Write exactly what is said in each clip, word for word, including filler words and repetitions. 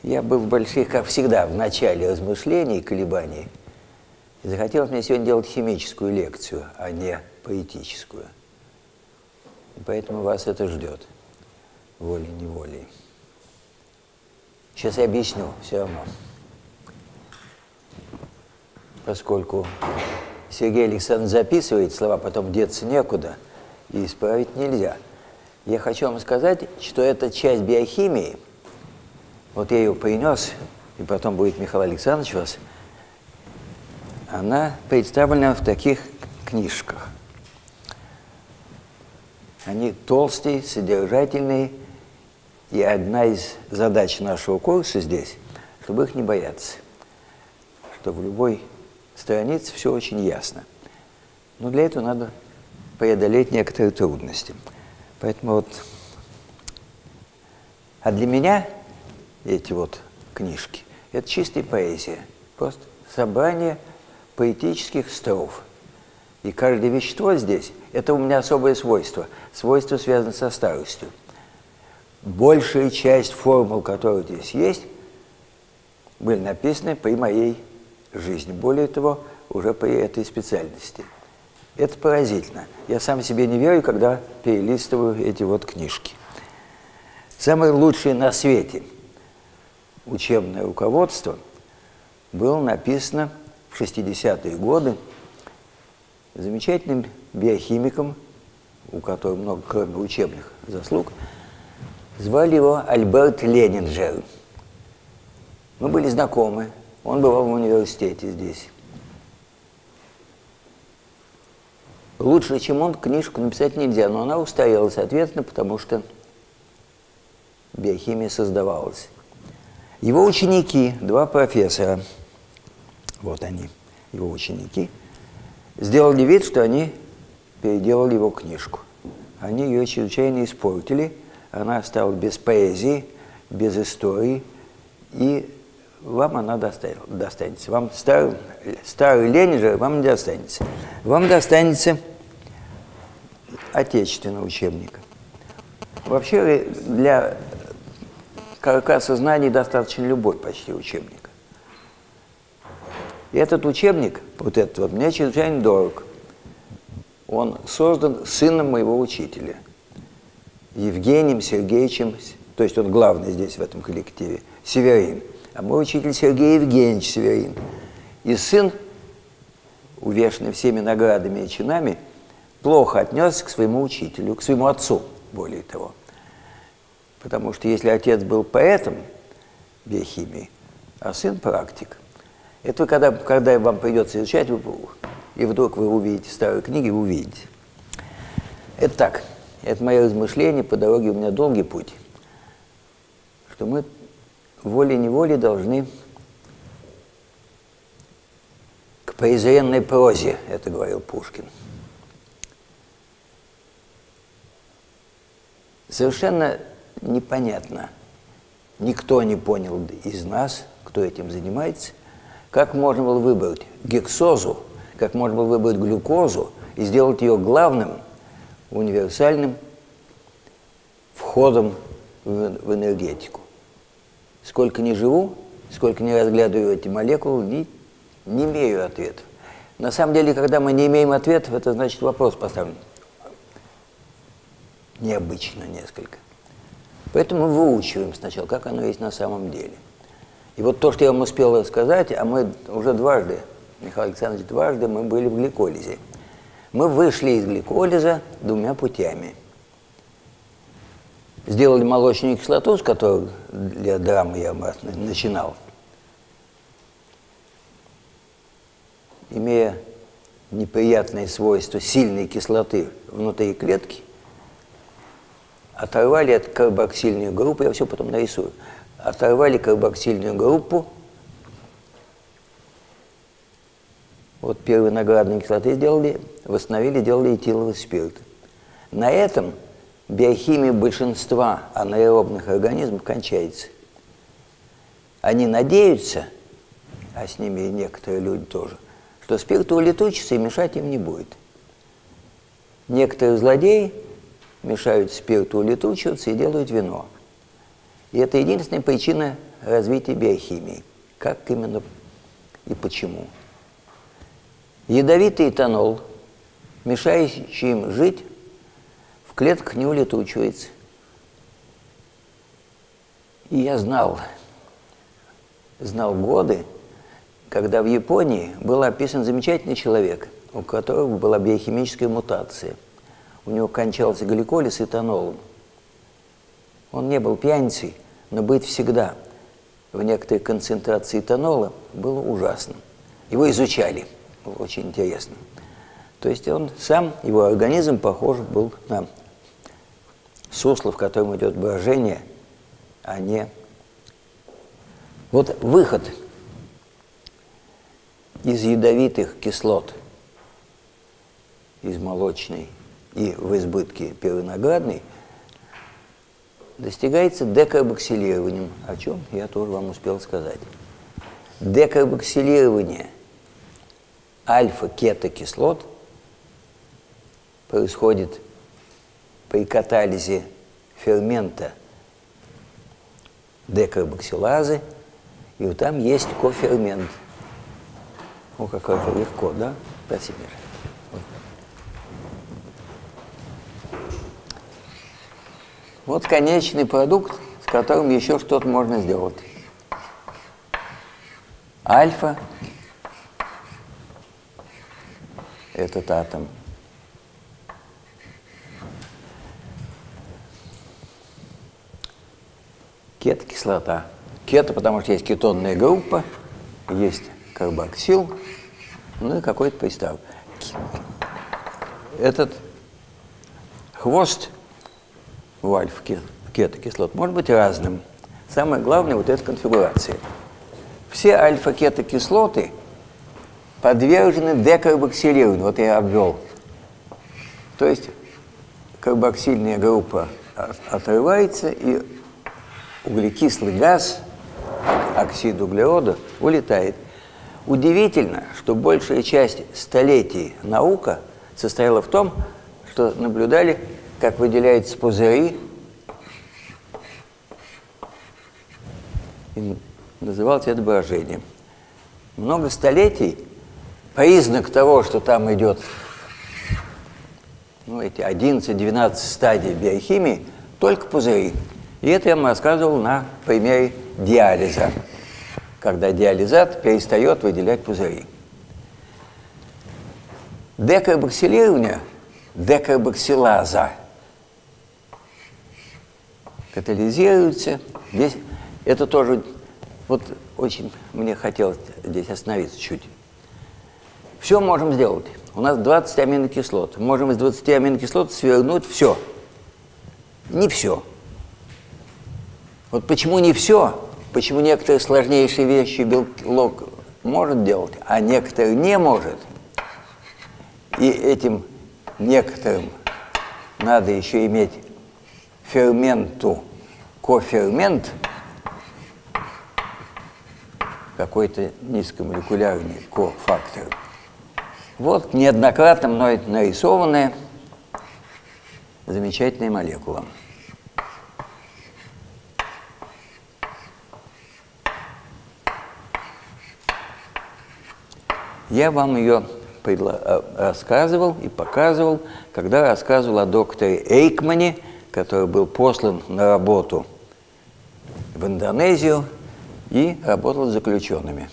Я был в больших, как всегда, в начале размышлений и колебаний. И захотелось мне сегодня делать химическую лекцию, а не поэтическую. И поэтому вас это ждет волей-неволей. Сейчас я объясню все равно. Поскольку Сергей Александрович записывает слова, потом деться некуда, и исправить нельзя. Я хочу вам сказать, что эта часть биохимии, вот я ее принес, и потом будет Михаил Александрович вас, она представлена в таких книжках. Они толстые, содержательные, и одна из задач нашего курса здесь, чтобы их не бояться, что в любой странице все очень ясно. Но для этого надо преодолеть некоторые трудности. Поэтому вот... А для меня эти вот книжки – это чистая поэзия, просто собрание поэтических строф. И каждое вещество здесь – это у меня особое свойство. Свойство связано со старостью. Большая часть формул, которые здесь есть, были написаны при моей жизни. Более того, уже при этой специальности. Это поразительно. Я сам себе не верю, когда перелистываю эти вот книжки. Самое лучшее на свете учебное руководство было написано в шестидесятые годы замечательным биохимиком, у которого много, кроме учебных заслуг, звали его Альберт Ленинджер. Мы были знакомы, он бывал в университете здесь. Лучше, чем он, книжку написать нельзя, но она устарела, соответственно, потому что биохимия создавалась. Его ученики, два профессора, вот они, его ученики, сделали вид, что они переделали его книжку. Они ее чрезвычайно испортили, она осталась без поэзии, без истории, и вам она достанется. Вам старый, старый Ленинджер вам не достанется. Вам достанется отечественного учебника. Вообще для каркаса знаний достаточно любой почти учебник. И этот учебник, вот этот вот, мне чрезвычайно дорог. Он создан сыном моего учителя, Евгением Сергеевичем, то есть он главный здесь в этом коллективе, Северин. А мой учитель Сергей Евгеньевич Северин. И сын, увешанный всеми наградами и чинами, плохо отнесся к своему учителю, к своему отцу, более того. Потому что если отец был поэтом биохимии, а сын практик, это когда, когда вам придется изучать, и вдруг вы увидите старые книги, вы увидите. Это так, это мое размышление, по дороге у меня долгий путь, что мы волей-неволей должны к презренной прозе, это говорил Пушкин. Совершенно непонятно, никто не понял из нас, кто этим занимается, как можно было выбрать гексозу, как можно было выбрать глюкозу и сделать ее главным универсальным входом в, в энергетику. Сколько не живу, сколько не разглядываю эти молекулы, не, не имею ответов. На самом деле, когда мы не имеем ответов, это значит вопрос поставлен необычно несколько. Поэтому мы выучиваем сначала, как оно есть на самом деле. И вот то, что я вам успел рассказать, а мы уже дважды, Михаил Александрович, дважды мы были в гликолизе. Мы вышли из гликолиза двумя путями. Сделали молочную кислоту, с которой для драмы я начинал, имея неприятные свойства сильной кислоты внутри клетки, оторвали от карбоксильную группу, я все потом нарисую, оторвали карбоксильную группу, вот первой наградной кислоты сделали, восстановили, делали этиловый спирт. На этом биохимия большинства анаэробных организмов кончается. Они надеются, а с ними и некоторые люди тоже, что спирт улетучится и мешать им не будет. Некоторые злодеи мешают спирту улетучиваться и делают вино. И это единственная причина развития биохимии. Как именно и почему. Ядовитый этанол, мешающий им жить, в клетках не улетучивается. И я знал, знал годы, когда в Японии был описан замечательный человек, у которого была биохимическая мутация. У него кончался гликолиз этанолом. Он не был пьяницей, но быть всегда в некоторой концентрации этанола было ужасно. Его изучали, было очень интересно. То есть он сам, его организм похож был на сусло, в котором идет брожение, а не... Вот выход из ядовитых кислот, из молочной и в избытке первиноградной, достигается декарбоксилированием, о чем я тоже вам успел сказать. Декарбоксилирование альфа-кетокислот происходит при катализе фермента декарбоксилазы, и вот там есть кофермент. О, как это легко, да? Спасибо. Вот конечный продукт, с которым еще что-то можно сделать. Альфа – этот атом. Кетокислота. Кето, потому что есть кетонная группа, есть карбоксил, ну и какой-то пристав. Этот хвост у альфа-кетокислот может быть разным. Самое главное вот эта конфигурация. Все альфа-кетокислоты подвержены декарбоксилированию. Вот я обвел. То есть карбоксильная группа отрывается, и углекислый газ, оксид углерода, улетает. Удивительно, что большая часть столетий наука состояла в том, что наблюдали, как выделяются пузыри, и называлось это брожением. Много столетий признак того, что там идет, ну, эти одиннадцать-двенадцать стадий биохимии, только пузыри. И это я вам рассказывал на примере диализа, когда диализат перестает выделять пузыри. Декарбоксилирование, декарбоксилаза катализируется. Здесь это тоже, вот очень мне хотелось здесь остановиться чуть. Все можем сделать. У нас двадцать аминокислот. Можем из двадцати аминокислот свернуть все. Не все. Вот почему не все? Почему некоторые сложнейшие вещи белок может делать, а некоторые не может? И этим некоторым надо еще иметь ферменту, кофермент, какой-то низкомолекулярный кофактор. Вот неоднократно мной нарисованная замечательная молекула. Я вам ее рассказывал и показывал, когда рассказывал о докторе Эйкмане, который был послан на работу в Индонезию и работал с заключенными.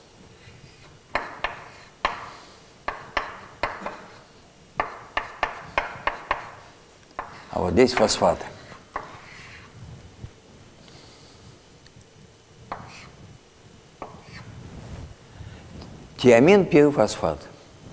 А вот здесь фосфаты. Тиамин-пирофосфат.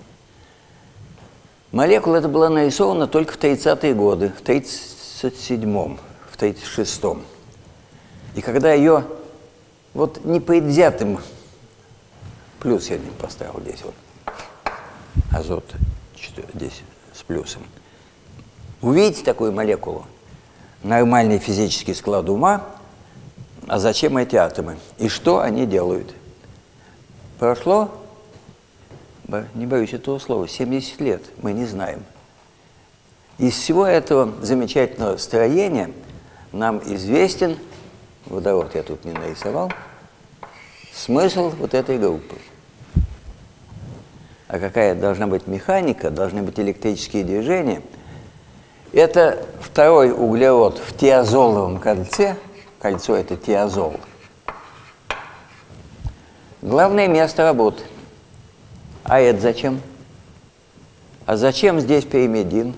Молекула эта была нарисована только в тридцатые годы, в тридцать седьмом, в тридцать шестом. И когда ее вот непредвзятым, плюс я не поставил здесь вот, азот здесь с плюсом, увидите такую молекулу, нормальный физический склад ума, а зачем эти атомы? И что они делают? Прошло, не боюсь этого слова, семьдесят лет, мы не знаем. Из всего этого замечательного строения нам известен водород я тут не нарисовал, смысл вот этой группы. А какая должна быть механика, должны быть электрические движения. Это второй углерод в тиазоловом кольце. Кольцо – это тиазол. Главное место работы. А это зачем? А зачем здесь пиримидин?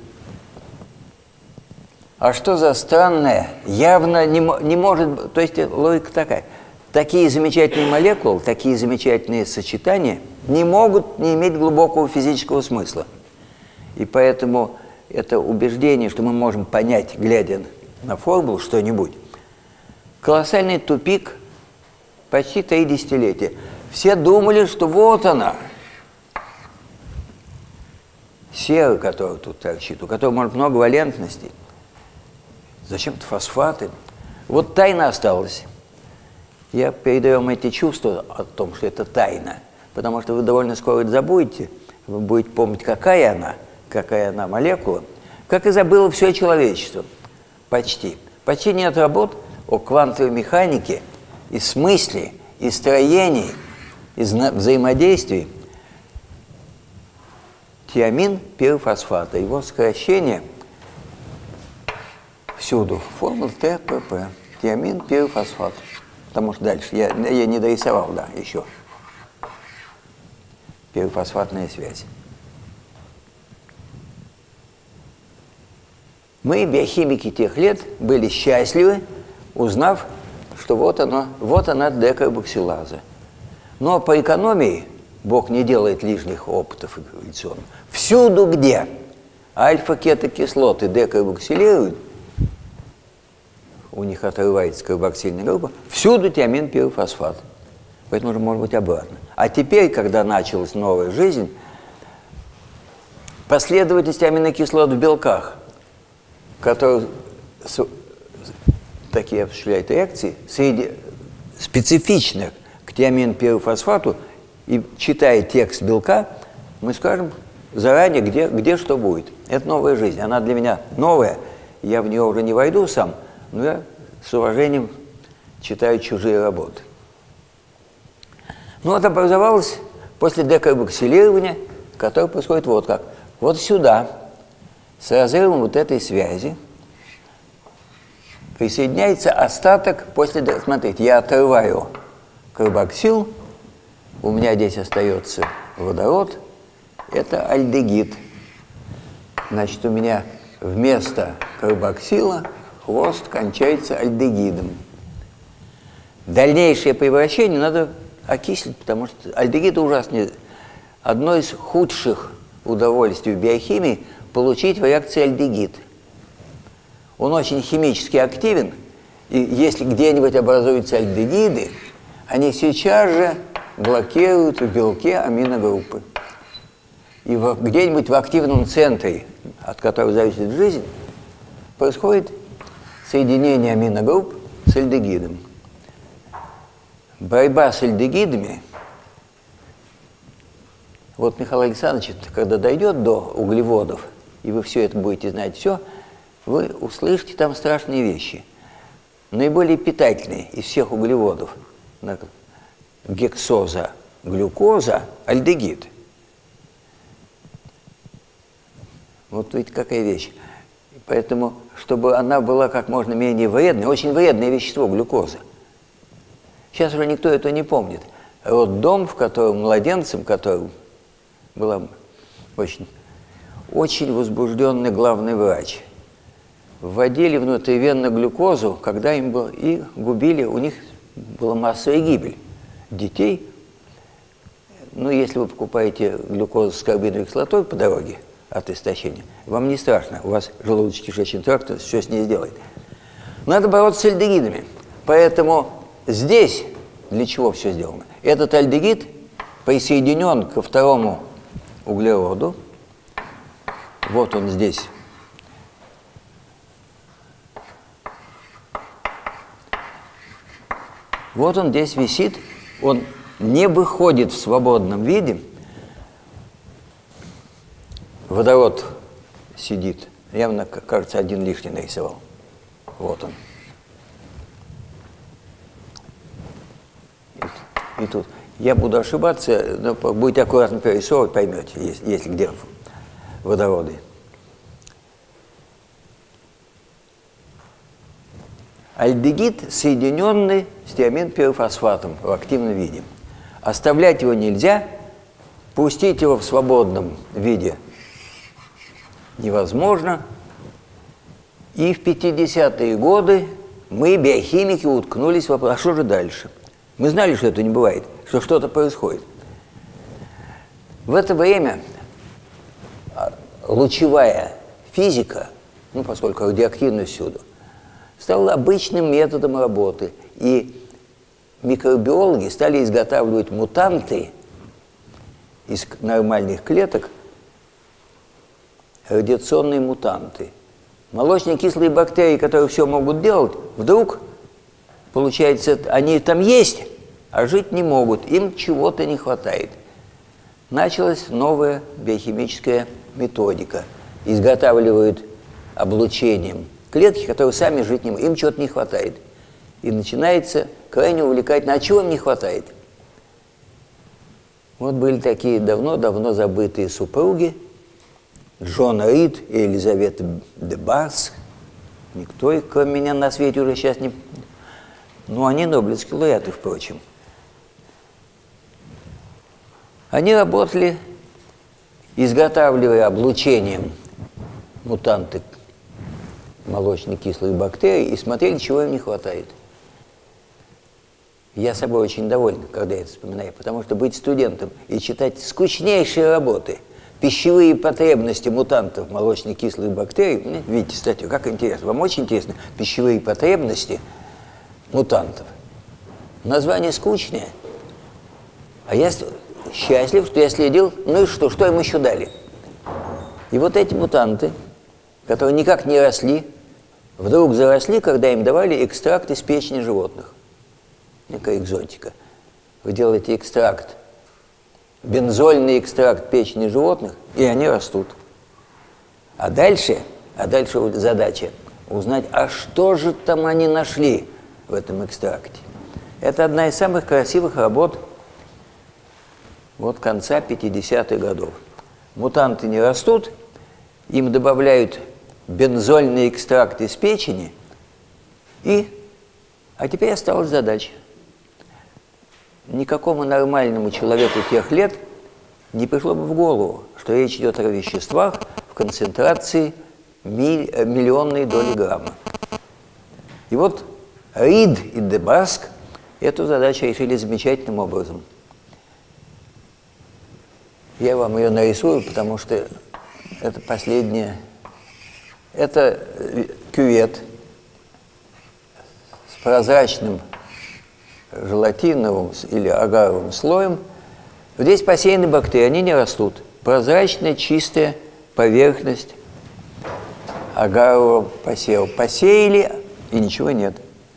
А что за странное? Явно не, не может... То есть логика такая. Такие замечательные молекулы, такие замечательные сочетания не могут не иметь глубокого физического смысла. И поэтому это убеждение, что мы можем понять, глядя на формулу, что-нибудь, колоссальный тупик почти три десятилетия. Все думали, что вот она, сера, которая тут торчит, у которой может много валентностей. Зачем-то фосфаты. Вот тайна осталась. Я передаю вам эти чувства о том, что это тайна, потому что вы довольно скоро это забудете, вы будете помнить, какая она, какая она молекула, как и забыло все человечество. Почти. Почти нет работ о квантовой механике и смысле, и строении, и взаимодействии тиамин-пирофосфата. Его сокращение всюду. Формула Т П П. Тиамин-пирофосфат. Потому что дальше я, я не дорисовал, да, еще. Пирофосфатная связь. Мы, биохимики тех лет, были счастливы, узнав, что вот она, вот она декарбоксилаза. Но по экономии Бог не делает лишних опытов эволюционных. Всюду, где альфа-кетокислоты декарбоксилируют, у них отрывается карбоксильная группа, всюду тиамин-пирофосфат. Поэтому уже может быть обратно. А теперь, когда началась новая жизнь, последовательность аминокислот в белках, которые такие осуществляют реакции, среди специфичных к тиамин-пирофосфату, и читая текст белка, мы скажем заранее, где, где что будет. Это новая жизнь. Она для меня новая, я в нее уже не войду сам, но я с уважением читаю чужие работы. Ну, вот образовалось после декарбоксилирования, которое происходит вот как. Вот сюда, с разрывом вот этой связи, присоединяется остаток после... Смотрите, я отрываю карбоксил, у меня здесь остается водород, это альдегид. Значит, у меня вместо карбоксила хвост кончается альдегидом. Дальнейшее превращение надо окислить, потому что альдегид ужасный. Одно из худших удовольствий в биохимии – получить в реакции альдегид. Он очень химически активен, и если где-нибудь образуются альдегиды, они сейчас же блокируют в белке аминогруппы. И где-нибудь в активном центре, от которого зависит жизнь, происходит соединение аминогрупп с альдегидом. Борьба с альдегидами, вот Михаил Александрович, когда дойдет до углеводов, и вы все это будете знать, все, вы услышите там страшные вещи. Наиболее питательные из всех углеводов, гексоза, глюкоза, альдегид. Вот ведь какая вещь. Поэтому, чтобы она была как можно менее вредной, очень вредное вещество глюкоза. Сейчас уже никто это не помнит. Роддом, в котором младенцем, которым была очень, очень возбужденный главный врач, вводили внутривенно глюкозу, когда им было, и губили, у них была массовая гибель детей. Ну, если вы покупаете глюкозу с карбиновой кислотой по дороге от истощения, вам не страшно, у вас желудочно-кишечный тракт все с ней сделает. Надо бороться с альдегидами. Поэтому здесь для чего все сделано? Этот альдегид присоединен ко второму углероду. Вот он здесь. Вот он здесь висит. Он не выходит в свободном виде. Водород сидит. Явно, кажется, один лишний нарисовал. Вот он. и тут. Я буду ошибаться, но будете аккуратно перерисовывать, поймете, если, если где водороды. Альдегид соединенный с тиамин-пирофосфатом в активном виде. Оставлять его нельзя, пустить его в свободном виде невозможно. И в пятидесятые годы мы, биохимики, уткнулись в вопрос, а что же дальше? Мы знали, что это не бывает, что что-то происходит. В это время лучевая физика, ну, поскольку радиоактивность всюду, стала обычным методом работы. И микробиологи стали изготавливать мутанты из нормальных клеток, радиационные мутанты. Молочные кислые бактерии, которые все могут делать, вдруг, получается, они там есть, а жить не могут, им чего-то не хватает. Началась новая биохимическая методика. Изготавливают облучением клетки, которые сами жить не могут, им чего-то не хватает. И начинается крайне увлекательно. А чего им не хватает? Вот были такие давно-давно забытые супруги, Джон Рид и Елизавета де Барс. Никто их, кроме меня, на свете уже сейчас не... Ну, они нобелевские лауреаты, впрочем. Они работали, изготавливая облучением мутанты молочно-кислых бактерий, и смотрели, чего им не хватает. Я собой очень доволен, когда я это вспоминаю, потому что быть студентом и читать скучнейшие работы, пищевые потребности мутантов молочно-кислых бактерий, видите статью, как интересно, вам очень интересно, пищевые потребности мутантов. Название скучное, а я счастлив, что я следил, ну и что, что им еще дали? И вот эти мутанты, которые никак не росли, вдруг заросли, когда им давали экстракт из печени животных. Некая экзотика. Вы делаете экстракт, бензольный экстракт печени животных, и они растут. А дальше, а дальше вот задача узнать, а что же там они нашли в этом экстракте. Это одна из самых красивых работ вот конца пятидесятых годов. Мутанты не растут, им добавляют бензольный экстракт из печени, и, а теперь осталась задача. Никакому нормальному человеку тех лет не пришло бы в голову, что речь идет о веществах в концентрации миль, миллионной доли грамма. И вот Рид и де Барс эту задачу решили замечательным образом. Я вам ее нарисую, потому что это последнее. Это кювет с прозрачным желатиновым или агаровым слоем. Здесь посеяны бактерии, они не растут. Прозрачная, чистая поверхность агарового посева. Посеяли, и ничего нет.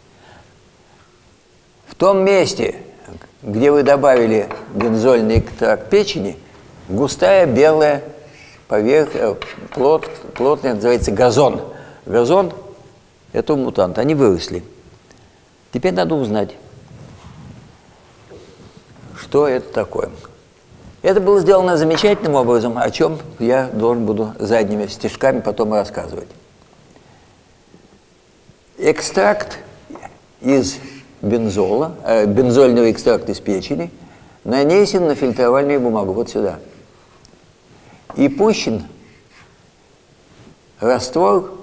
В том месте, где вы добавили бензольный экстракт печени, густая белая поверхность, плод, плотный, называется газон. Газон – это мутант, они выросли. Теперь надо узнать, что это такое. Это было сделано замечательным образом, о чем я должен буду задними стишками потом рассказывать. Экстракт из бензола, э, бензольного экстракта из печени нанесен на фильтровальную бумагу, вот сюда. И пущен раствор,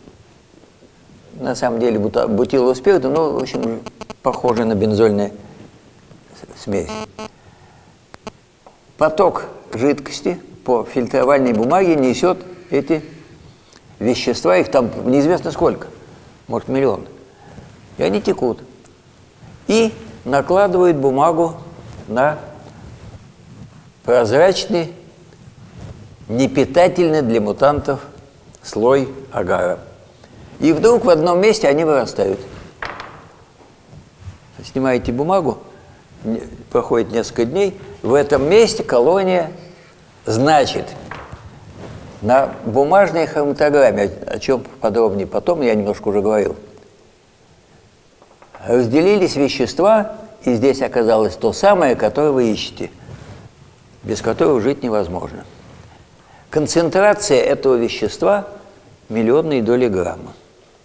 на самом деле бутилового спирта, но, в общем, похоже на бензольную смесь. Поток жидкости по фильтровальной бумаге несет эти вещества, их там неизвестно сколько, может миллион. И они текут. И накладывают бумагу на прозрачный, непитательный для мутантов слой агара. И вдруг в одном месте они вырастают. Снимаете бумагу, проходит несколько дней, в этом месте колония, значит, на бумажной хроматограмме, о чем подробнее потом, я немножко уже говорил, разделились вещества, и здесь оказалось то самое, которое вы ищете, без которого жить невозможно. Концентрация этого вещества – миллионные доли грамма.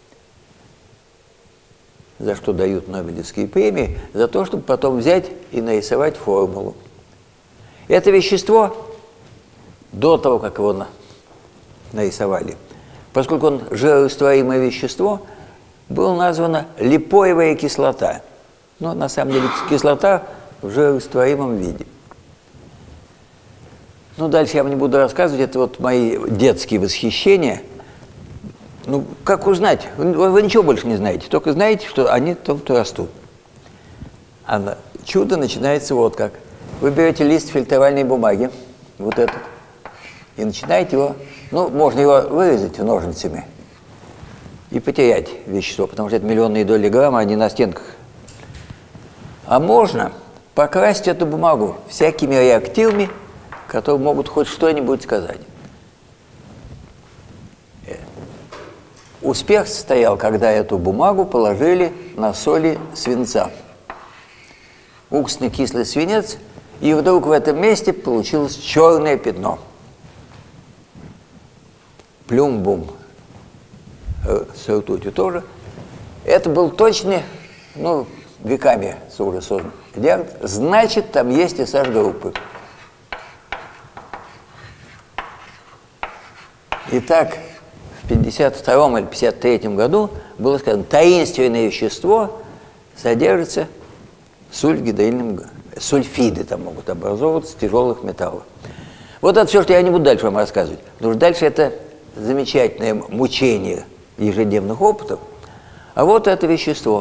За что дают Нобелевские премии? За то, чтобы потом взять и нарисовать формулу. Это вещество, до того, как его на... нарисовали, поскольку он жирорастворимое вещество, было названо липоевая кислота. Но на самом деле кислота в жирорастворимом виде. Ну, дальше я вам не буду рассказывать, это вот мои детские восхищения. Ну, как узнать? Вы, вы ничего больше не знаете, только знаете, что они там-то растут. А чудо начинается вот как. Вы берете лист фильтровальной бумаги, вот этот, и начинаете его, ну, можно его вырезать ножницами и потерять вещество, потому что это миллионные доли грамма, они на стенках. А можно покрасить эту бумагу всякими реактивами, которые могут хоть что-нибудь сказать. Успех состоял, когда эту бумагу положили на соли свинца. Уксусный кислый свинец, и вдруг в этом месте получилось черное пятно. Плюмбум с ртутью тоже. Это был точный, ну, веками уже создан диагноз. Значит, там есть эс эйч-группы. Итак, в пятьдесят втором или пятьдесят третьем году было сказано, таинственное вещество содержится в сульфгидрильном газе. Сульфиды там могут образовываться, тяжелых металлов. Вот это все, что я не буду дальше вам рассказывать. Потому что дальше это замечательное мучение ежедневных опытов. А вот это вещество.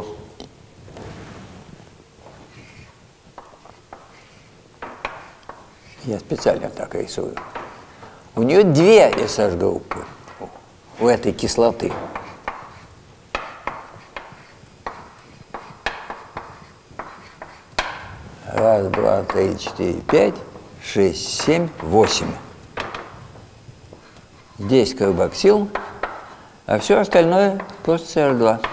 Я специально так рисую. У нее две эс эйч-группы, у этой кислоты. Раз, два, три, четыре, пять, шесть, семь, восемь. Здесь карбоксил, а все остальное просто си эр два.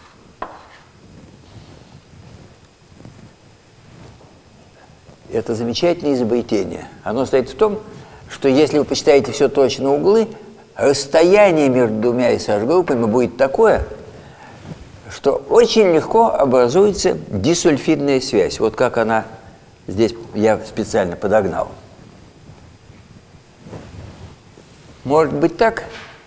Это замечательное изобретение. Оно состоит в том, что если вы посчитаете все точно углы, расстояние между двумя эс эйч-группами будет такое, что очень легко образуется дисульфидная связь. Вот как она здесь я специально подогнал. Может быть так,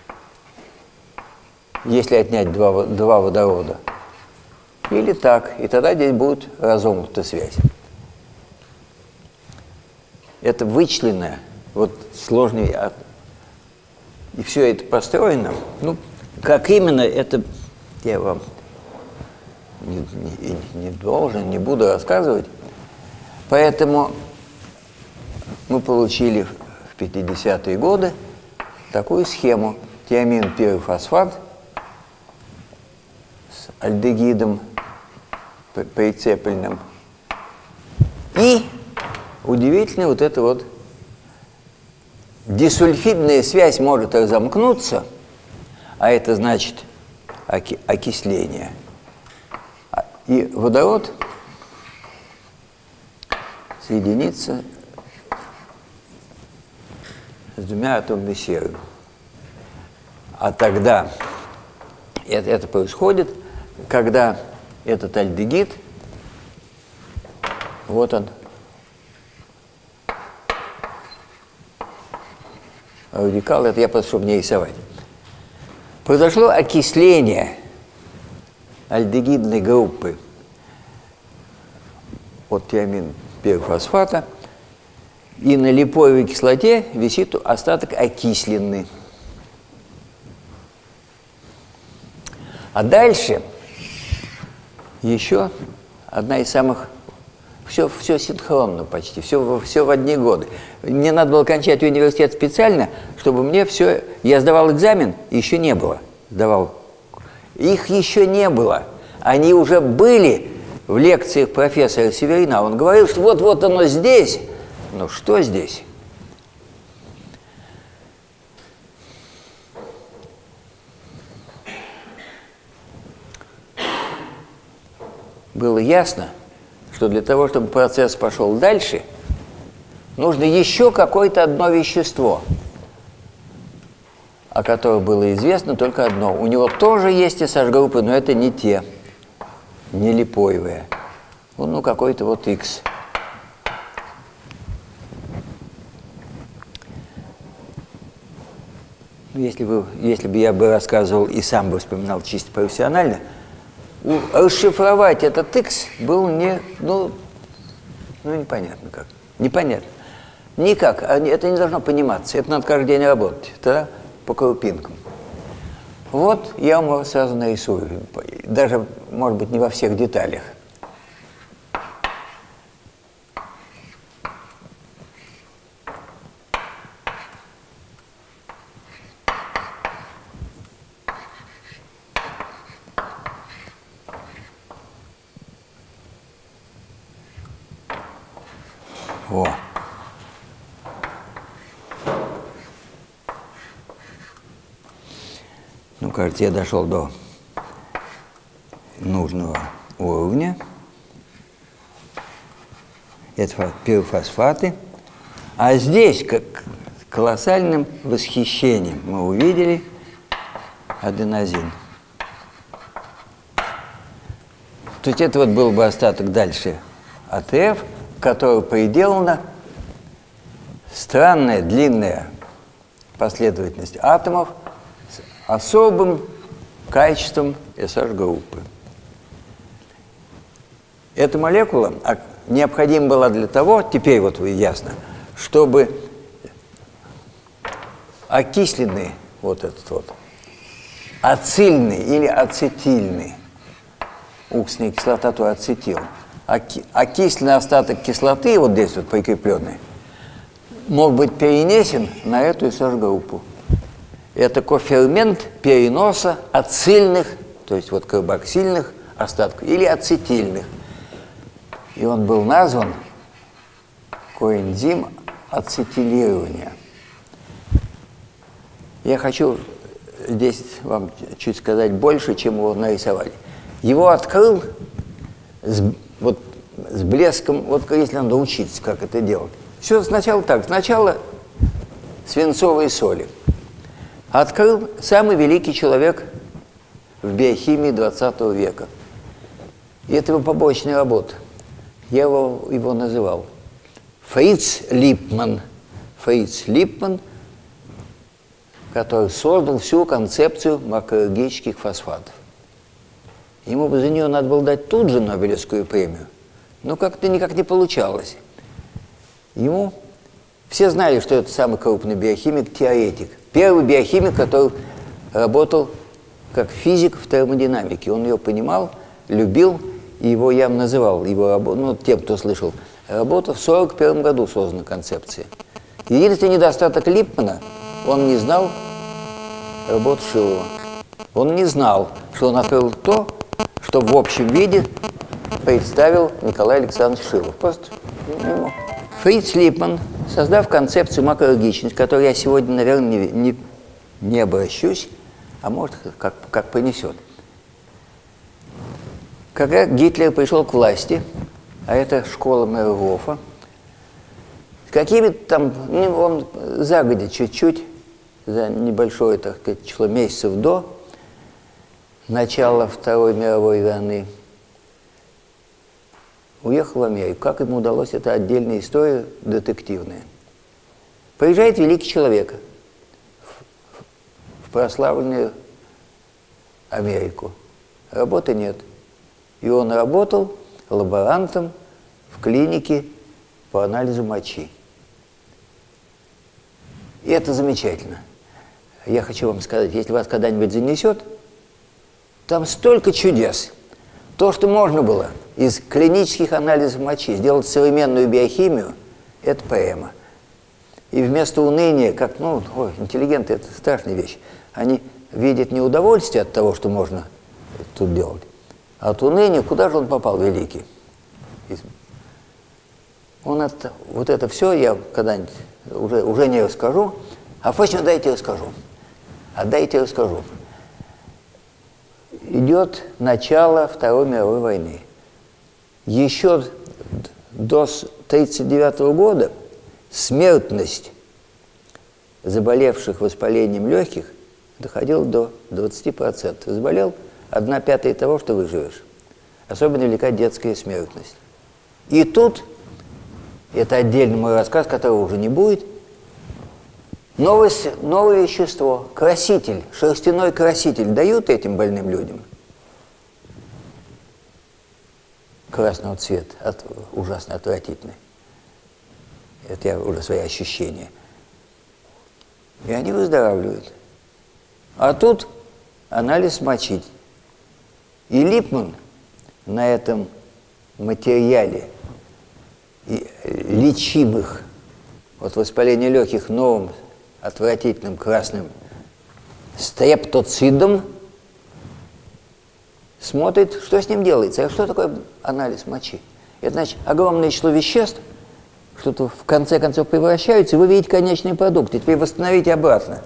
если отнять два, два водорода, или так, и тогда здесь будет разомкнута связь. Это вычленное, вот сложный, и все это построено. Ну, как именно, это я вам не, не, не должен, не буду рассказывать. Поэтому мы получили в пятидесятые годы такую схему. Тиамин пирофосфат с альдегидом прицепленным. И удивительно, вот эта вот дисульфидная связь может разомкнуться, а это значит оки окисление. И водород соединится с двумя атомами серы. А тогда это, это происходит, когда этот альдегид, вот он, радикал, это я просто, чтобы не рисовать. Произошло окисление альдегидной группы от тиамин пирофосфата, и на липоевой кислоте висит остаток окисленный. А дальше еще одна из самых... Все, все синхронно почти, все, все в одни годы. Мне надо было кончать университет специально, чтобы мне все... Я сдавал экзамен, еще не было. Сдавал. Их еще не было. Они уже были в лекциях профессора Северина. Он говорил, что вот-вот оно здесь. Ну что здесь? Было ясно, что для того, чтобы процесс пошел дальше, нужно еще какое-то одно вещество, о котором было известно только одно. У него тоже есть эс эйч-группы, но это не те, не липоевые. Ну, какой-то вот X. Если бы, если бы я бы рассказывал и сам бы вспоминал чисто профессионально, расшифровать этот X был не, ну, ну, непонятно как. Непонятно. Никак. Это не должно пониматься. Это надо каждый день работать. Тогда по крупинкам. Вот я вам сразу нарисую. Даже, может быть, не во всех деталях. Во. Ну, кажется, я дошел до нужного уровня. Это пирофосфаты. А здесь, как колоссальным восхищением, мы увидели аденозин. То есть это вот был бы остаток дальше от F, в которой приделана странная длинная последовательность атомов с особым качеством эс эйч-группы. Эта молекула необходима была для того, теперь вот ясно, чтобы окисленный вот этот вот ацильный или ацетильный уксусная кислота, то ацетил, окисленный остаток кислоты, вот здесь вот прикрепленный, мог быть перенесен на эту эс эйч-группу. Это кофермент переноса ацильных, то есть вот карбоксильных остатков, или ацетильных. И он был назван коэнзим ацетилирования. Я хочу здесь вам чуть сказать больше, чем его нарисовали. Его открыл с, вот, с блеском, вот если надо учиться, как это делать. Все сначала так, сначала свинцовые соли. Открыл самый великий человек в биохимии двадцатого века. И это его побочная работа. Я его, его называл Фриц Липман. Фриц Липман, который создал всю концепцию макроэлергических фосфатов. Ему бы за нее надо было дать тут же Нобелевскую премию. Но как-то никак не получалось. Ему все знали, что это самый крупный биохимик-теоретик. Первый биохимик, который работал как физик в термодинамике. Он ее понимал, любил, и его я называл, его работу, ну, тем, кто слышал, работа в сорок первом году создана концепция. Единственный недостаток Липмана, он не знал работу Шилова. Он не знал, что он открыл то, что в общем виде представил Николай Александрович Шилов. Просто не мог. Фриц Липман, создав концепцию макроэлергичности, которой я сегодня, наверное, не, не, не обращусь, а может, как, как понесет. Когда Гитлер пришел к власти, а это школа Мейерхофа, какими-то там, ну, он загодя чуть-чуть, за небольшое, так сказать, число месяцев до начала Второй мировой войны, уехал в Америку. Как ему удалось, это отдельная история, детективная. Приезжает великий человек в, в прославленную Америку. Работы нет. И он работал лаборантом в клинике по анализу мочи. И это замечательно. Я хочу вам сказать, если вас когда-нибудь занесет, там столько чудес. То, что можно было из клинических анализов мочи сделать современную биохимию, это поэма. И вместо уныния, как, ну, ой, интеллигенты, это страшная вещь, они видят не удовольствие от того, что можно тут делать, а от уныния, куда же он попал, великий? Он это, вот это все я когда-нибудь уже, уже не расскажу, а впрочем, дайте расскажу. А дайте расскажу. Идет начало Второй мировой войны. Еще до тридцать девятого года смертность заболевших воспалением легких доходила до двадцати процентов. Заболел одна пятая того, что выживешь. Особенно велика детская смертность. И тут, это отдельный мой рассказ, которого уже не будет, новое, новое вещество, краситель, шерстяной краситель дают этим больным людям. Красного цвета, от, ужасно отвратительный. Это я уже свои ощущения. И они выздоравливают. А тут анализ мочи. И Липман на этом материале и лечимых от воспаления легких новым отвратительным красным стрептоцидом смотрит, что с ним делается. А что такое анализ мочи? Это значит огромное число веществ, что-то в конце концов превращаются, и вы видите конечный продукт. И теперь восстановите обратно.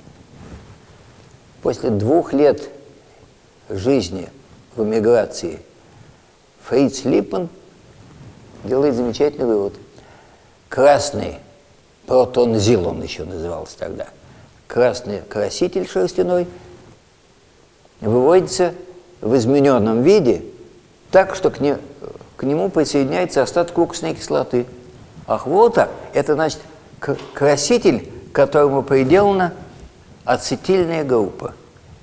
После двух лет жизни в эмиграции Фриц Липман делает замечательный вывод. Красный протонзил, он еще назывался тогда, красный краситель шерстяной выводится в измененном виде так, что к, не, к нему присоединяется остаток уксусной кислоты. Ах, вот так. Это значит краситель, которому приделана ацетильная группа.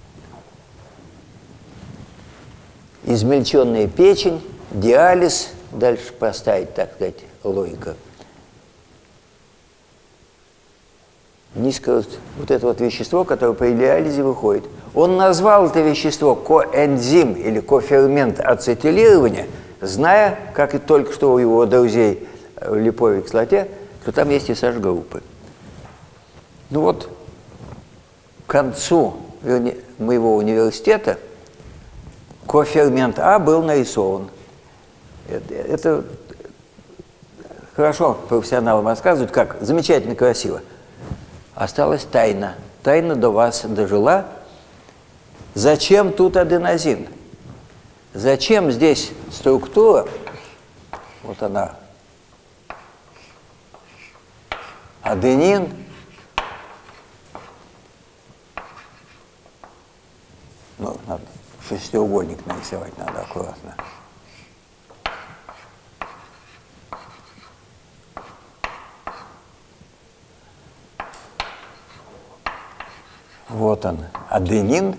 Измельченная печень, диализ, дальше поставить, так сказать, логика. Низкое вот это вот вещество, которое при диализе выходит. Он назвал это вещество коэнзим или кофермент ацетилирования, зная, как и только что у его друзей в липовой кислоте, что там есть эс эйч-группы. Ну вот, к концу моего университета кофермент А был нарисован. Это, это хорошо профессионалам рассказывают, как замечательно, красиво. Осталась тайна. Тайна до вас дожила. Зачем тут аденозин? Зачем здесь структура? Вот она. Аденин. Ну, надо шестиугольник нарисовать, надо аккуратно. Вот он, аденин,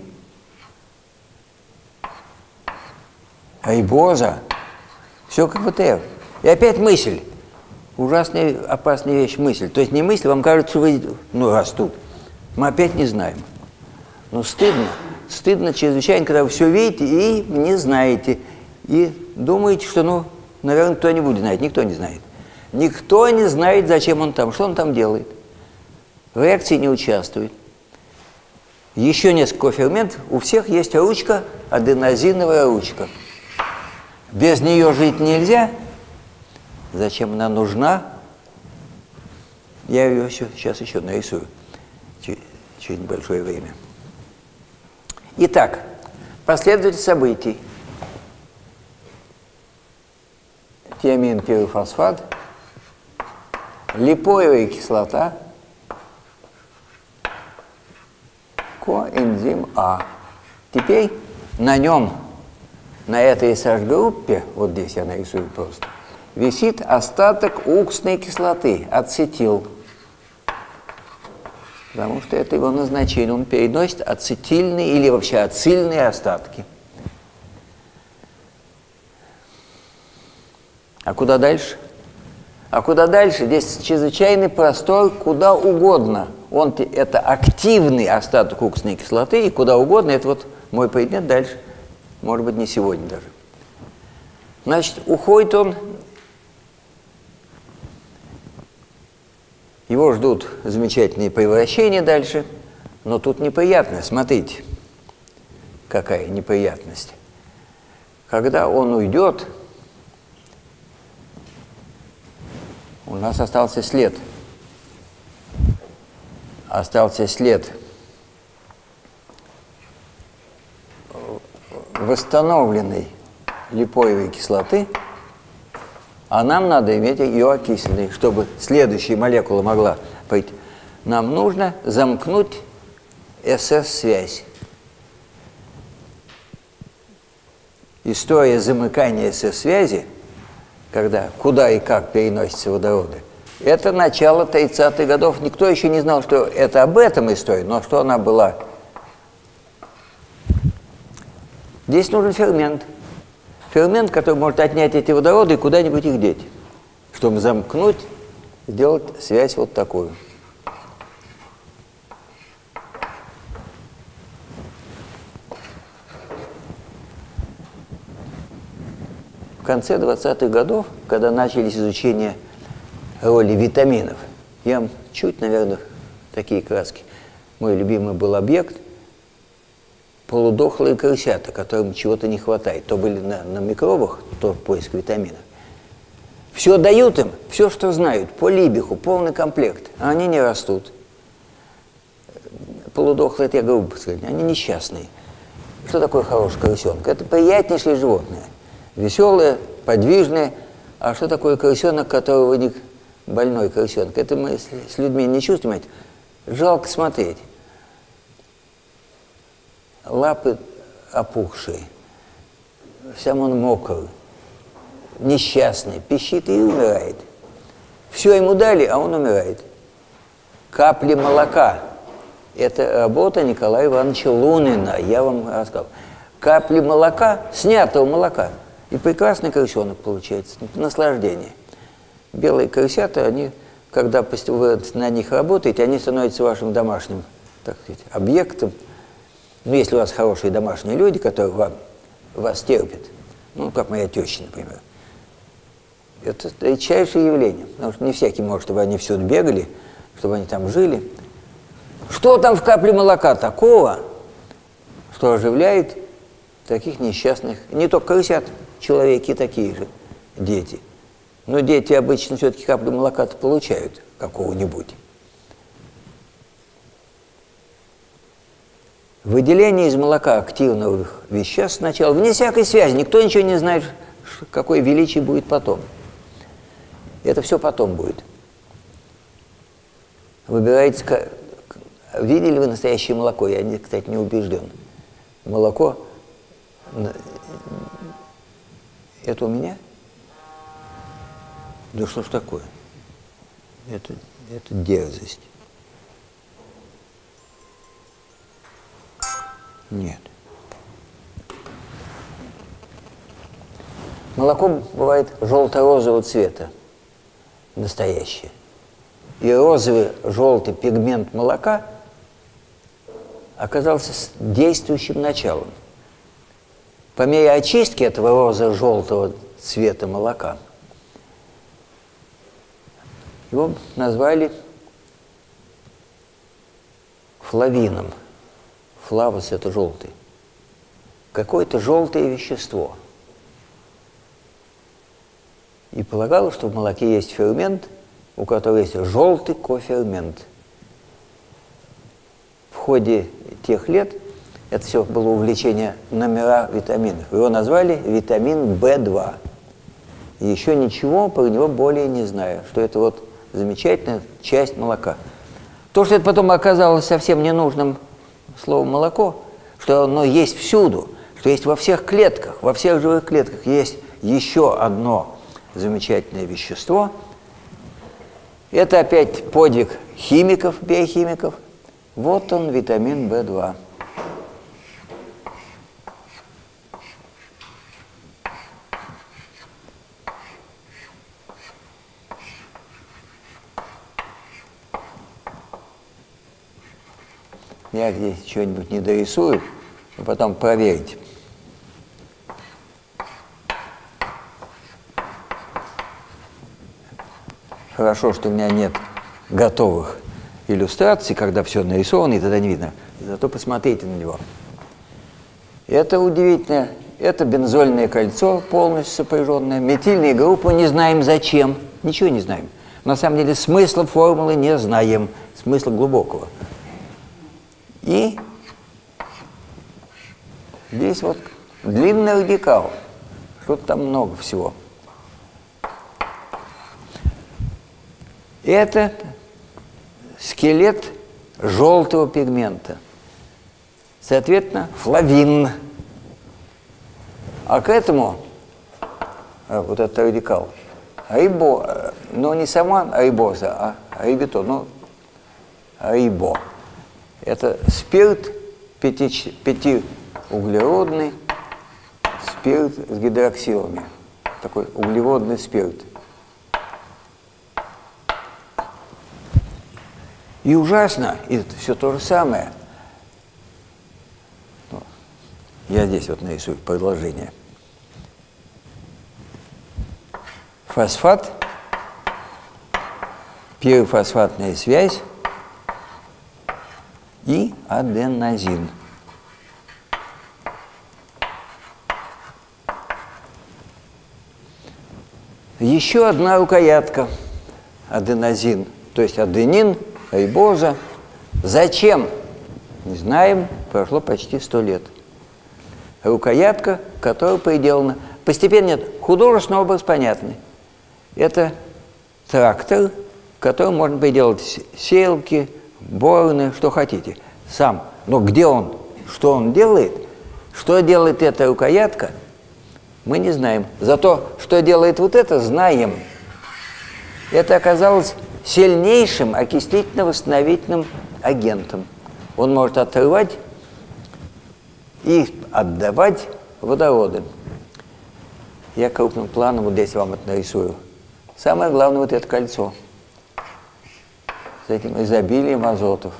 рибоза, все как вэ тэ эр. И опять мысль, ужасная, опасная вещь, мысль. То есть не мысль, вам кажется, что вы, ну, растут. Мы опять не знаем. Но стыдно, стыдно чрезвычайно, когда вы все видите и не знаете. И думаете, что, ну, наверное, кто-нибудь знает. Никто не знает. Никто не знает, зачем он там, что он там делает. В реакции не участвует. Еще несколько коферментов. У всех есть ручка, аденозиновая ручка. Без нее жить нельзя. Зачем она нужна? Я ее еще, сейчас еще нарисую. Через, через небольшое время. Итак, последовательность событий. Тиамин пирофосфат, липоевая кислота, коэнзим А. Теперь на нем, на этой эс эйч-группе, вот здесь я нарисую просто, висит остаток уксусной кислоты, ацетил. Потому что это его назначение. Он переносит ацетильные или вообще ацильные остатки. А куда дальше? А куда дальше? Здесь чрезвычайный простор, куда угодно. Он, это активный остаток уксусной кислоты, и куда угодно, это вот мой предмет дальше. Может быть, не сегодня даже. Значит, уходит он, его ждут замечательные превращения дальше, но тут неприятно, смотрите, какая неприятность. Когда он уйдет, у нас остался след. Остался след восстановленной липоевой кислоты, А нам надо иметь ее окисленной, чтобы следующая молекула могла пойти. Нам нужно замкнуть эс эс-связь. История замыкания эс эс-связи, когда куда и как переносятся водороды, это начало тридцатых годов. Никто еще не знал, что это об этом история, но что она была. Здесь нужен фермент. Фермент, который может отнять эти водороды и куда-нибудь их деть, чтобы замкнуть, сделать связь вот такую. В конце двадцатых годов, когда начались изучение роли витаминов, я вам чуть, наверное, такие краски. Мой любимый был объект — полудохлые крысята, которым чего-то не хватает. То были на, на микробах, то поиск витаминов. Все дают им, все, что знают, по Либиху, полный комплект, а они не растут. Полудохлые, это я грубо сказать, они несчастные. Что такое хороший крысенок? Это приятнейшее животное. Веселое, подвижное. А что такое крысенок, которого не больной крысенок? Это мы с людьми не чувствуем. Жалко смотреть. Лапы опухшие, сам он мокрый, несчастный, пищит и умирает. Все ему дали, а он умирает. Капли молока. Это работа Николая Ивановича Лунина, я вам рассказал. Капли молока, снятого молока, и прекрасный крысенок получается, наслаждение. Белые крысята, они, когда вы на них работаете, они становятся вашим домашним, так сказать, объектом. Ну, если у вас хорошие домашние люди, которые вам, вас терпят, ну, как моя теща, например, это редчайшее явление, потому что не всякий может, чтобы они всюду бегали, чтобы они там жили. Что там в капле молока такого, что оживляет таких несчастных, не только крысят, человеки такие же, дети. Но дети обычно все-таки каплю молока-то получают какого-нибудь. Выделение из молока активных веществ сначала, вне всякой связи, никто ничего не знает, какое величие будет потом. Это все потом будет. Выбирайте, видели вы настоящее молоко? Я, кстати, не убежден. Молоко, это у меня? Да что ж такое? Это, это дерзость. Нет. Молоко бывает желто-розового цвета, настоящее. И розовый, желтый пигмент молока оказался действующим началом. По мере очистки этого розово-желтого цвета молока его назвали флавином. Флавос – это желтый. Какое-то желтое вещество. И полагалось, что в молоке есть фермент, у которого есть желтый кофермент. В ходе тех лет это все было увлечение номера витаминов. Его назвали витамин бэ два. И еще ничего про него более не знаю, что это вот замечательная часть молока. То, что это потом оказалось совсем ненужным слово «молоко», что оно есть всюду, что есть во всех клетках, во всех живых клетках есть еще одно замечательное вещество. Это опять подвиг химиков, биохимиков. Вот он, витамин бэ два. Я здесь что-нибудь не дорисую, а потом проверить. Хорошо, что у меня нет готовых иллюстраций, когда все нарисовано, и тогда не видно. Зато посмотрите на него. Это удивительно. Это бензольное кольцо, полностью сопряженное. Метильные группы не знаем зачем. Ничего не знаем. На самом деле смысла формулы не знаем. Смысла глубокого. И здесь вот длинный радикал. Что-то там много всего. Это скелет желтого пигмента. Соответственно, флавин. А к этому, а, вот этот радикал, рибо, но не сама рибоза, а рибито, ну, рибо. Это спирт пяти, пятиуглеродный спирт с гидроксилами. Такой углеводный спирт. И ужасно, и это все то же самое. Я здесь вот нарисую продолжение. Фосфат, пирофосфатная связь и аденозин. Еще одна рукоятка, аденозин, то есть аденин, рибоза. Зачем? Не знаем, прошло почти сто лет. Рукоятка, которая приделана. Постепенно нет. Художественный образ понятный. Это трактор, которым можно приделать сеялки, борны, что хотите. Сам. Но где он? Что он делает? Что делает эта рукоятка? Мы не знаем. Зато, что делает вот это, знаем. Это оказалось сильнейшим окислительно-восстановительным агентом. Он может отрывать и отдавать водороды. Я крупным планом вот здесь вам это нарисую. Самое главное вот это кольцо с этим изобилием азотов.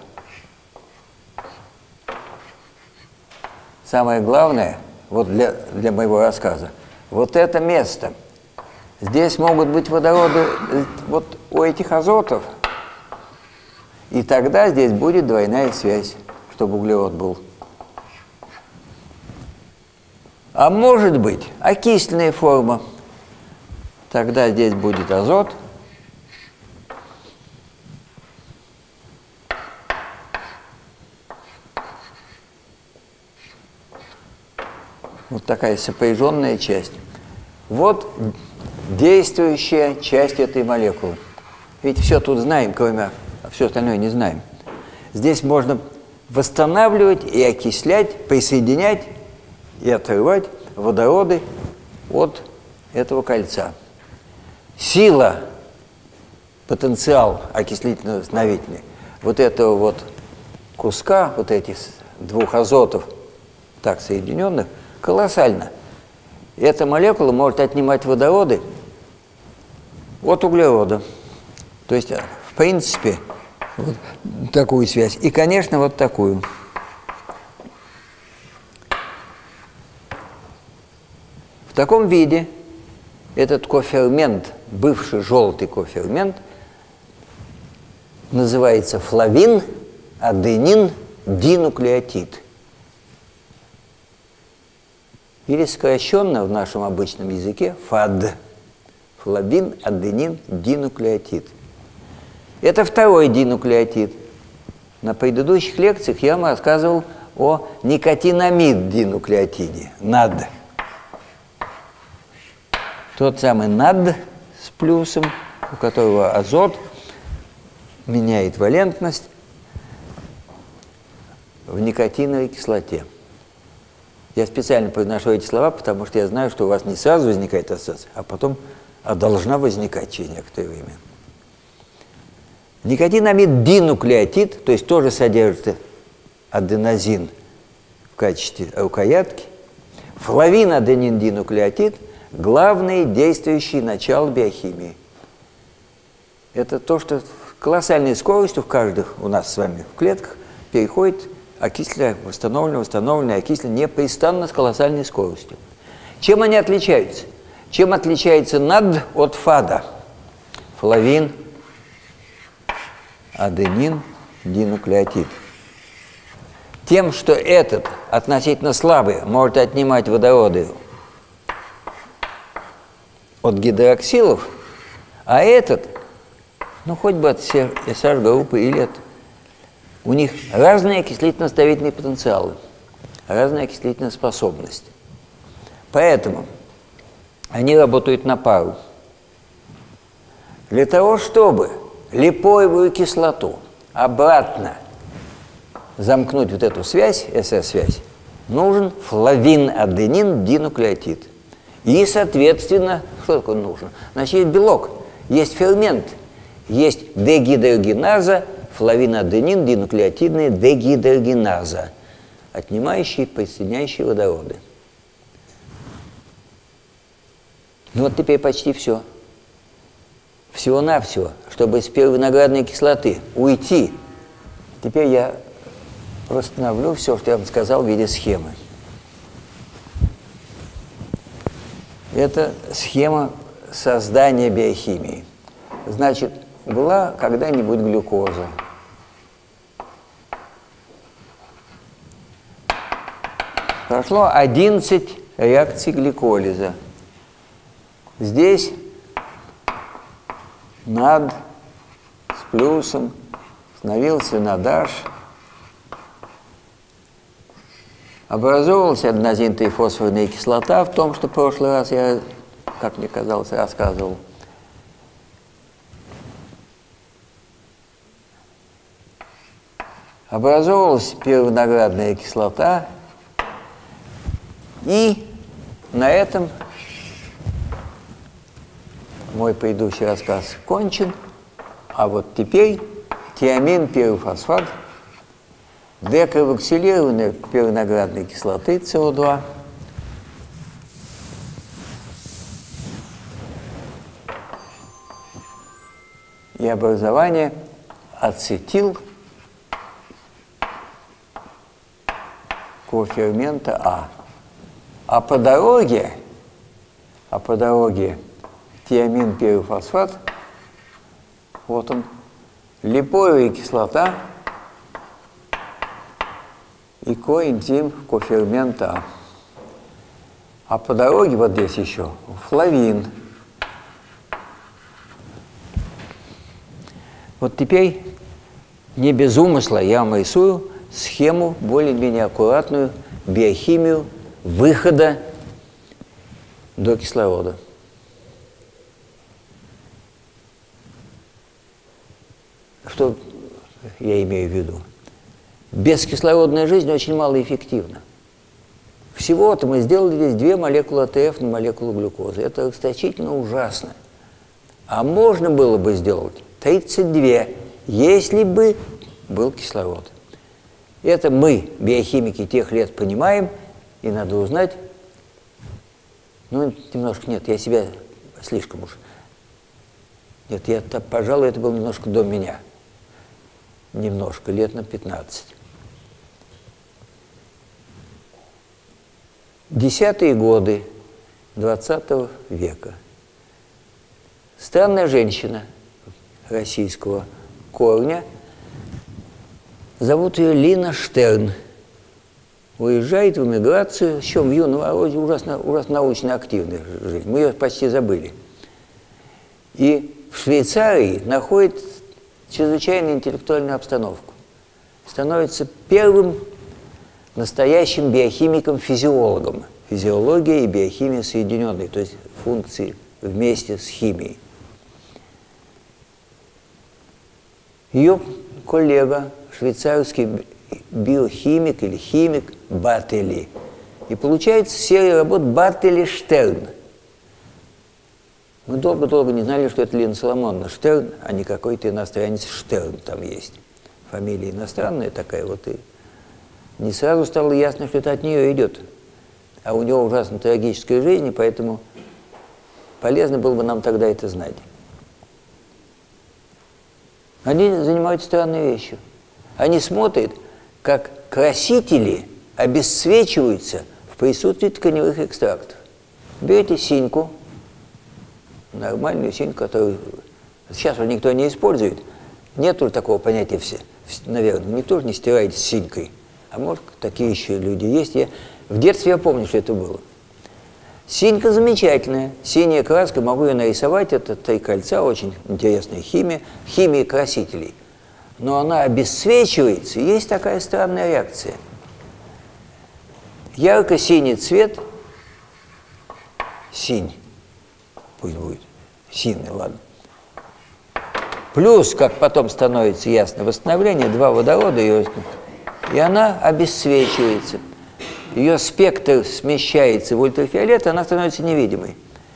Самое главное, вот для, для моего рассказа, вот это место. Здесь могут быть водороды вот у этих азотов, и тогда здесь будет двойная связь, чтобы углерод был. А может быть окисленная форма, тогда здесь будет азот, вот такая сопряженная часть. Вот действующая часть этой молекулы. Ведь все тут знаем, кроме, а все остальное не знаем. Здесь можно восстанавливать и окислять, присоединять и отрывать водороды от этого кольца. Сила, потенциал окислительно-восстановительный вот этого вот куска, вот этих двух азотов, так соединенных, колоссально. Эта молекула может отнимать водороды от углерода. То есть, в принципе, вот такую связь. И, конечно, вот такую. В таком виде этот кофермент, бывший желтый кофермент, называется флавин, аденин, динуклеотид. Или сокращенно в нашем обычном языке ФАД. Флавин, аденин, динуклеотид. Это второй динуклеотид. На предыдущих лекциях я вам рассказывал о никотинамид динуклеотиде, НАД. Тот самый НАД с плюсом, у которого азот меняет валентность в никотиновой кислоте. Я специально произношу эти слова, потому что я знаю, что у вас не сразу возникает ассоциация, а потом а должна возникать через некоторое время. Никотинамид динуклеотид, то есть тоже содержит аденозин в качестве рукоятки. Флавин, аденин, динуклеотид – главные действующие начала биохимии. Это то, что колоссальной скоростью в каждых у нас с вами в клетках переходит окисленно, восстановлено, восстановлено, окисленно непрестанно с колоссальной скоростью. Чем они отличаются? Чем отличается НАД от ФАДа? Флавин, аденин, динуклеотид. Тем, что этот относительно слабый может отнимать водороды от гидроксилов, а этот, ну хоть бы от эс эйч-группы или от... У них разные окислительно-восстановительные потенциалы, разная окислительная способность. Поэтому они работают на пару. Для того, чтобы липоевую кислоту обратно замкнуть вот эту связь, эс эс-связь, нужен флавин-аденин динуклеотид. И, соответственно, что такое нужно? Значит, есть белок, есть фермент, есть дегидрогеназа, флавин-аденин динуклеотидная дегидрогеназа, отнимающие и присоединяющие водороды. Ну вот теперь почти все. Всего-навсего, чтобы из первой виноградной кислоты уйти. Теперь я восстановлю все, что я вам сказал в виде схемы. Это схема создания биохимии. Значит, была когда-нибудь глюкоза. Прошло одиннадцать реакций гликолиза. Здесь над с плюсом становился над H. Образовалась аденозин-трифосфорная кислота в том, что в прошлый раз я, как мне казалось, рассказывал. Образовалась первовиноградная кислота, и на этом мой предыдущий рассказ кончен, а вот теперь тиамин пирофосфат, декарбоксилированной первовиноградной кислоты С О два, и образование ацетил кофермента А. А по дороге, а по дороге тиамин пирофосфат, вот он, липоевая кислота и коэнзим кофермента А. А по дороге вот здесь еще флавин. Вот теперь не без умысла я вам рисую схему более-менее аккуратную, биохимию выхода до кислорода. Что я имею в виду? Бескислородная жизнь очень малоэффективна. Всего-то мы сделали здесь две молекулы А Т Ф на молекулу глюкозы. Это расточительно ужасно. А можно было бы сделать тридцать два, если бы был кислород. Это мы, биохимики тех лет, понимаем, и надо узнать. Ну, немножко нет, я себя слишком уж. Нет, я, пожалуй, это было немножко до меня. Немножко, лет на пятнадцать. Десятые годы двадцатого века. Странная женщина российского корня, зовут ее Лина Штерн, уезжает в эмиграцию, еще в юном роде, ужасно, ужасно научно активная жизнь. Мы ее почти забыли. И в Швейцарии находит чрезвычайно интеллектуальную обстановку. Становится первым настоящим биохимиком-физиологом. Физиология и биохимия соединенные, то есть функции вместе с химией. Ее коллега, швейцарский биохимик или химик Бартели. И получается серия работ Бартели-Штерн. Мы долго-долго не знали, что это Лина Соломоновна Штерн, а не какой-то иностранец Штерн там есть. Фамилия иностранная такая вот. И не сразу стало ясно, что это от нее идет. А у него ужасно трагическая жизнь, и поэтому полезно было бы нам тогда это знать. Они занимаются странной вещью. Они смотрят, как красители обесцвечиваются в присутствии тканевых экстрактов. Берете синьку, нормальную синьку, которую сейчас уже никто не использует. Нет уже такого понятия, все, наверное, никто же не стирает с синькой. А может, такие еще люди есть. Я, в детстве я помню, что это было. Синька замечательная, синяя краска, могу ее нарисовать, это три кольца, очень интересная химия, химия красителей. Но она обесцвечивается, и есть такая странная реакция. Ярко-синий цвет, синь, пусть будет, синий, ладно. Плюс, как потом становится ясно, восстановление, два водорода, ее, и она обесцвечивается. Ее спектр смещается в ультрафиолет, она становится невидимой.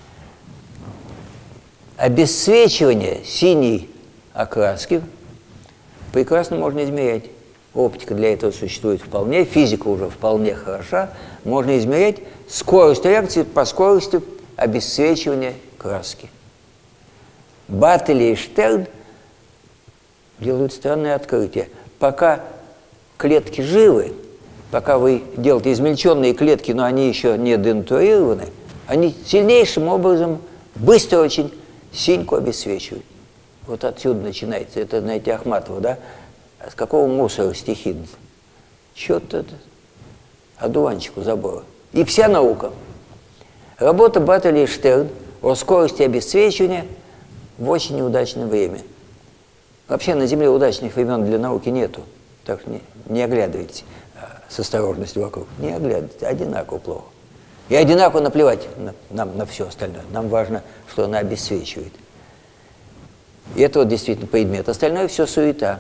Обесцвечивание синей окраски прекрасно можно измерять. Оптика для этого существует вполне, физика уже вполне хороша. Можно измерять скорость реакции по скорости обесцвечивания краски. Баттели и Штерн делают странное открытие. Пока клетки живы, пока вы делаете измельченные клетки, но они еще не денатурированы, они сильнейшим образом, быстро очень, синьку обесцвечивают. Вот отсюда начинается. Это, знаете, Ахматова, да? С какого мусора стихи? Чё-то одуванчику забыла. И вся наука. Работа Баттели и Штерн о скорости обесцвечивания в очень неудачное время. Вообще на Земле удачных времен для науки нету. Так что не, не оглядывайтесь с осторожностью вокруг. Не оглядывайтесь, одинаково плохо. И одинаково наплевать на, нам на все остальное. Нам важно, что она обесцвечивает. И это вот действительно предмет. Остальное все суета.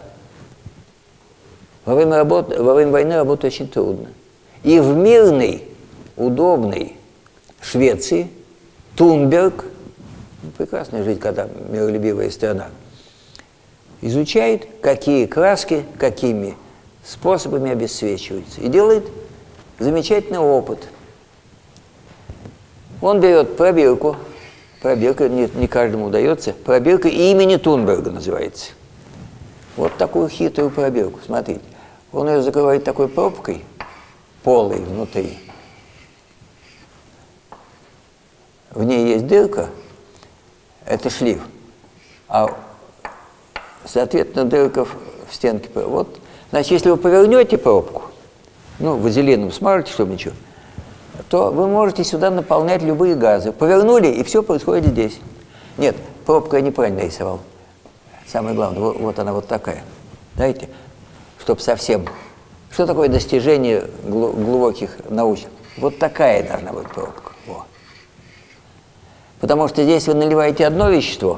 Во время, работы, во время войны работать очень трудно. И в мирной, удобной Швеции Тунберг, прекрасная жизнь, когда миролюбивая страна, изучает, какие краски, какими способами обесцвечиваются. И делает замечательный опыт. Он берет пробирку, пробирка, не, не каждому удается, пробирка имени Тунберга называется. Вот такую хитрую пробирку, смотрите. Он ее закрывает такой пробкой, полой внутри. В ней есть дырка, это шлиф, а соответственно дырка в стенке. Вот, значит, если вы повернете пробку, ну, вазелином смажете, чтобы ничего, то вы можете сюда наполнять любые газы. Повернули, и все происходит здесь. Нет, пробку я неправильно рисовал. Самое главное, вот, вот она вот такая. Дайте, чтобы совсем... Что такое достижение глубоких научных? Вот такая должна быть пробка. Во. Потому что здесь вы наливаете одно вещество,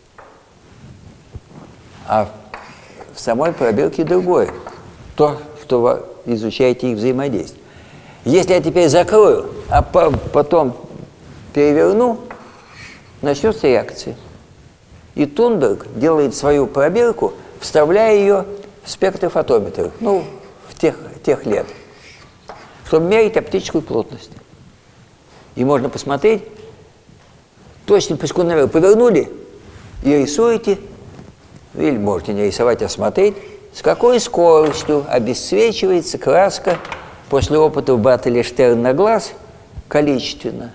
а в самой пробирке другое. То, что вы изучаете их взаимодействие. Если я теперь закрою, а по потом переверну, начнется реакция. И Тунберг делает свою пробирку, вставляя ее в спектрофотометр, ну, в тех, тех лет, чтобы мерить оптическую плотность. И можно посмотреть, точно по секундомеру повернули и рисуете, или можете не рисовать, а смотреть, с какой скоростью обесцвечивается краска после опытов Баттели и Штерн на глаз количественно.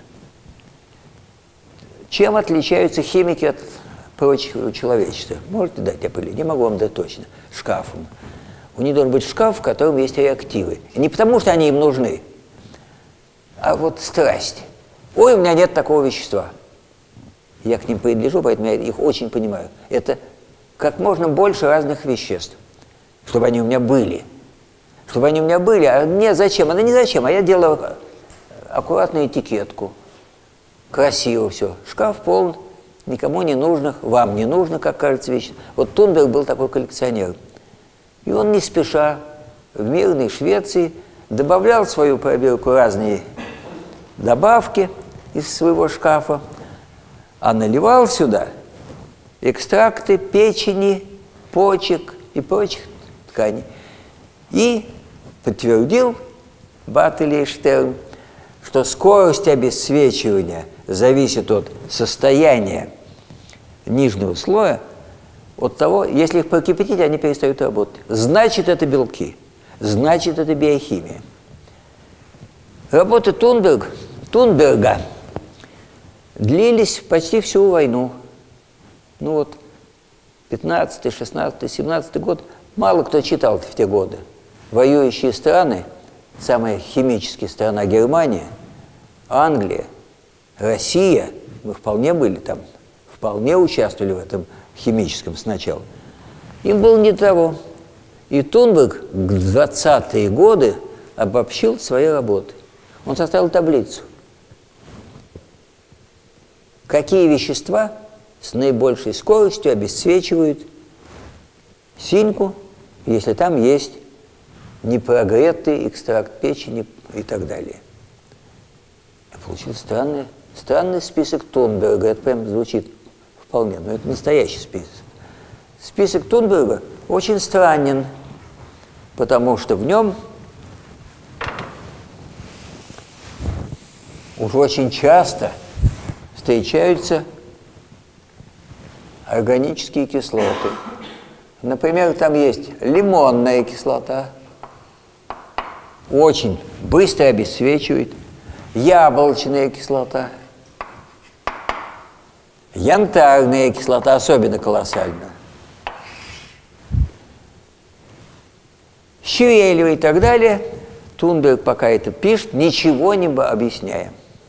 Чем отличаются химики от прочего человечества? Можете дать определение? Не могу вам дать точно. Шкафом. У них должен быть шкаф, в котором есть реактивы. И не потому, что они им нужны, а вот страсть. Ой, у меня нет такого вещества. Я к ним принадлежу, поэтому я их очень понимаю. Это как можно больше разных веществ, чтобы они у меня были. Чтобы они у меня были, а мне зачем? Она не зачем, а я делаю аккуратную этикетку. Красиво все. Шкаф полон никому не нужных, вам не нужно, как кажется, вещи. Вот Тунберг был такой коллекционер. И он не спеша в мирной Швеции добавлял в свою пробирку разные добавки из своего шкафа, а наливал сюда экстракты печени, почек и прочих тканей. И подтвердил Баттели и Штерн, что скорость обесцвечивания зависит от состояния нижнего слоя, от того, если их прокипятить, они перестают работать. Значит, это белки, значит, это биохимия. Работы Тунберг, Тунберга длились почти всю войну. Ну вот, пятнадцатый, шестнадцатый, семнадцатый год, мало кто читал в те годы. Воюющие страны, самая химическая страна Германия, Англия, Россия, мы вполне были там, вполне участвовали в этом химическом сначала. Им было не того. И Тунберг в двадцатые годы обобщил свои работы. Он составил таблицу. Какие вещества с наибольшей скоростью обесцвечивают синьку, если там есть непрогретый экстракт печени и так далее. Я получил странный, странный список Тунберга. Это прям звучит вполне, но это настоящий список. Список Тунберга очень странен, потому что в нем уж очень часто встречаются органические кислоты. Например, там есть лимонная кислота, очень быстро обесцвечивает, яблочная кислота, янтарная кислота особенно колоссальна, щавелевая и так далее. Тунберг пока это пишет, ничего не объясняя.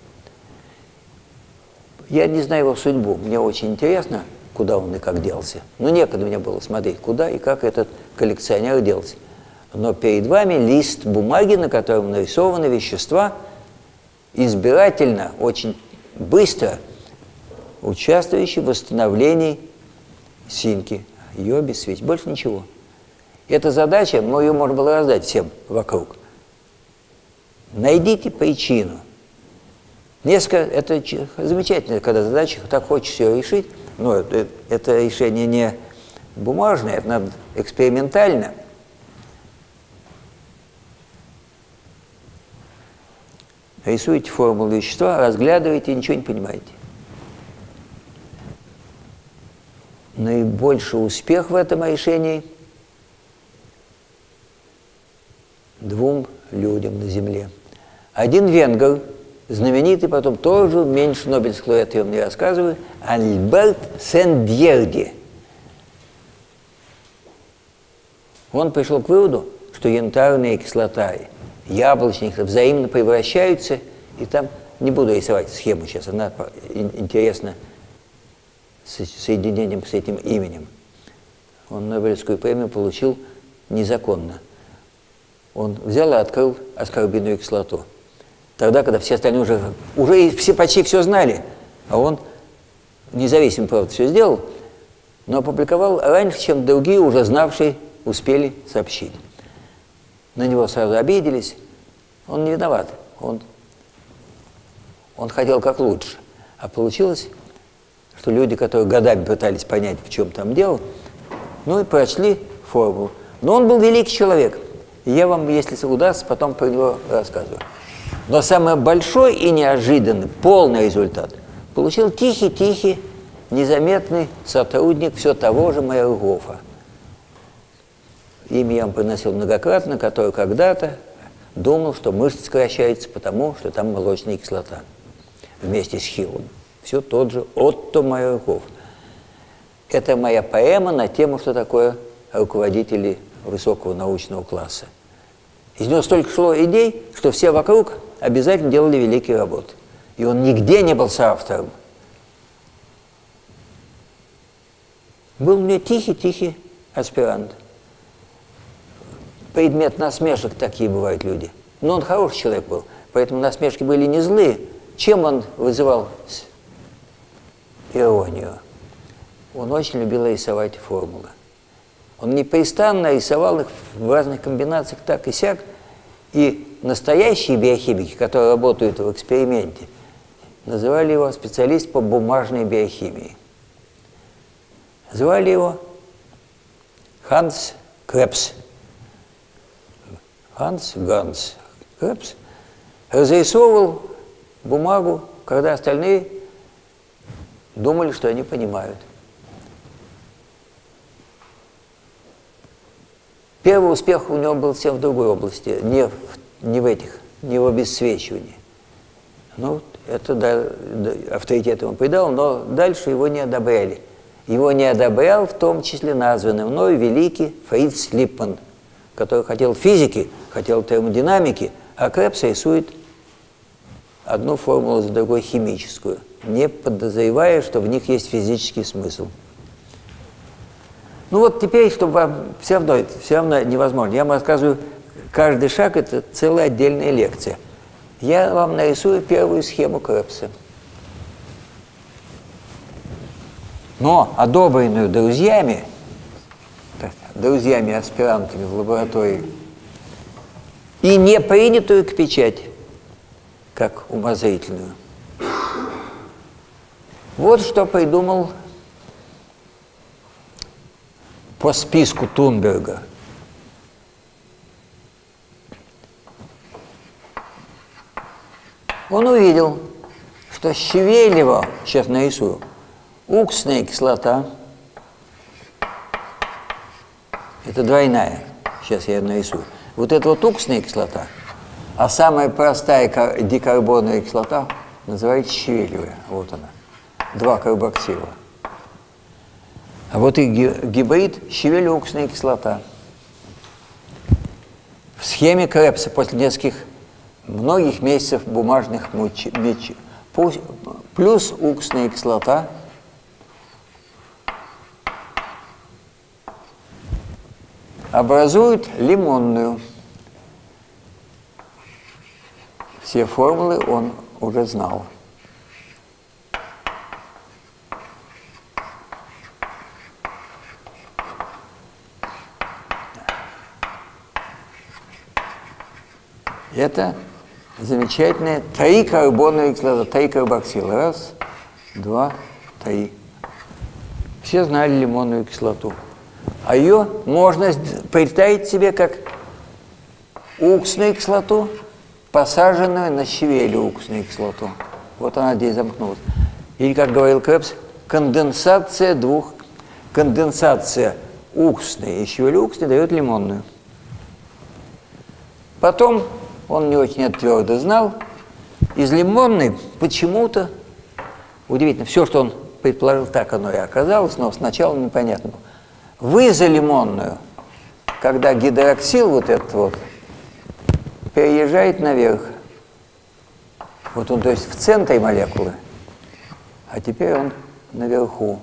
Я не знаю его судьбу, мне очень интересно, куда он и как делся. Но некогда мне было смотреть, куда и как этот коллекционер делся. Но перед вами лист бумаги, на котором нарисованы вещества, избирательно, очень быстро участвующие в восстановлении синьки, ее обесцветить. Больше ничего. Эта задача, но ее можно было раздать всем вокруг. Найдите причину. Несколько, это замечательно, когда задача, так хочешь все решить, но это, это решение не бумажное, это надо экспериментально. Рисуете формулу вещества, разглядываете и ничего не понимаете. Наибольший успех в этом решении двум людям на Земле. Один венгр, знаменитый, потом тоже меньше Нобелевских лауреатов, я вам не рассказываю, Альберт Сендьерди. Он пришел к выводу, что янтарная кислота и яблочная кислота взаимно превращаются, и там, не буду рисовать схему сейчас, она интересна с соединением с этим именем. Он Нобелевскую премию получил незаконно. Он взял и открыл аскорбиновую кислоту. Тогда, когда все остальные уже, уже все, почти все знали, а он независимо, правда, все сделал, но опубликовал раньше, чем другие, уже знавшие, успели сообщить. На него сразу обиделись. Он не виноват. Он, он хотел как лучше. А получилось, что люди, которые годами пытались понять, в чем там дело, ну и прочли формулу. Но он был великий человек. И я вам, если удастся, потом про него рассказываю. Но самый большой и неожиданный, полный результат получил тихий-тихий, незаметный сотрудник все того же Мейергофа. Имя я вам приносил многократно, который когда-то думал, что мышцы сокращаются потому, что там молочная кислота вместе с Хиллом. Все тот же Отто Мейергоф. Это моя поэма на тему, что такое руководители высокого научного класса. Из него столько шло идей, что все вокруг обязательно делали великие работы. И он нигде не был соавтором. Был у меня тихий-тихий аспирант. Предмет насмешек такие бывают люди. Но он хороший человек был, поэтому насмешки были не злые. Чем он вызывал иронию? Он очень любил рисовать формулы. Он непрестанно рисовал их в разных комбинациях так и сяк. И настоящие биохимики, которые работают в эксперименте, называли его специалист по бумажной биохимии. Звали его Ханс Крепс. Ханс Ганс Крепс разрисовывал бумагу, когда остальные думали, что они понимают. Первый успех у него был совсем в другой области, не в, не в этих, не в обесцвечивании. Ну, это да, да, авторитет ему придал, но дальше его не одобряли. Его не одобрял в том числе названный мной великий Фриц Липман, который хотел физики, хотел термодинамики, а Крепс рисует одну формулу за другой химическую, не подозревая, что в них есть физический смысл. Ну вот теперь, чтобы вам все равно, это все равно невозможно. Я вам рассказываю, каждый шаг – это целая отдельная лекция. Я вам нарисую первую схему Крепса. но одобренную друзьями, друзьями-аспирантами в лаборатории, и не принятую к печати, как умозрительную. Вот что придумал по списку Тунберга. Он увидел, что щавелево, сейчас нарисую, уксусная кислота, это двойная, сейчас я ее нарисую. Вот это вот уксусная кислота, а самая простая дикарбонная кислота называется щавелевая, вот она, два карбоксила. А вот и гибрид щавелево-уксусная кислота. В схеме Кребса после нескольких, многих месяцев бумажных муч, меч, плюс уксусная кислота образуют лимонную. Все формулы он уже знал. Это замечательная трикарбоновая кислота, три карбоксила. Раз, два, три. Все знали лимонную кислоту. А ее можно представить себе как уксусную кислоту, посаженную на щавелевую уксусную кислоту. Вот она здесь замкнулась. Или, как говорил Кребс, конденсация двух, конденсация уксусной и щавелево-уксусной дает лимонную. Потом, он не очень это твердо знал, из лимонной почему-то, удивительно, все, что он предположил, так оно и оказалось, но сначала непонятно было. В изолимонную, когда гидроксил вот этот вот переезжает наверх. Вот он, то есть, в центре молекулы, а теперь он наверху.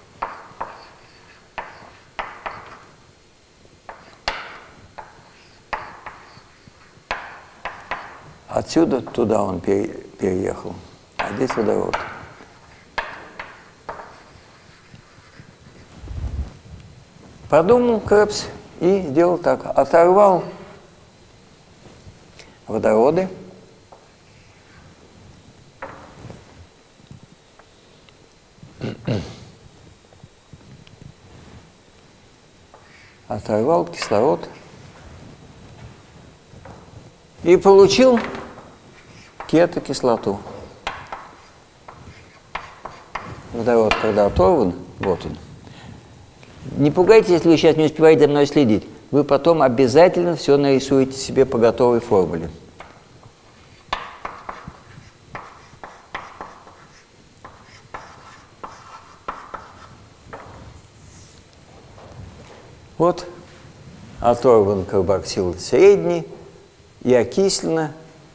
Отсюда туда он переехал, а здесь водород. Подумал Кребс и сделал так. Оторвал водороды, оторвал кислород и получил кетокислоту. Водород, когда оторван, вот он. Не пугайтесь, если вы сейчас не успеваете за мной следить. Вы потом обязательно все нарисуете себе по готовой формуле. Вот оторван карбоксил средний и окислена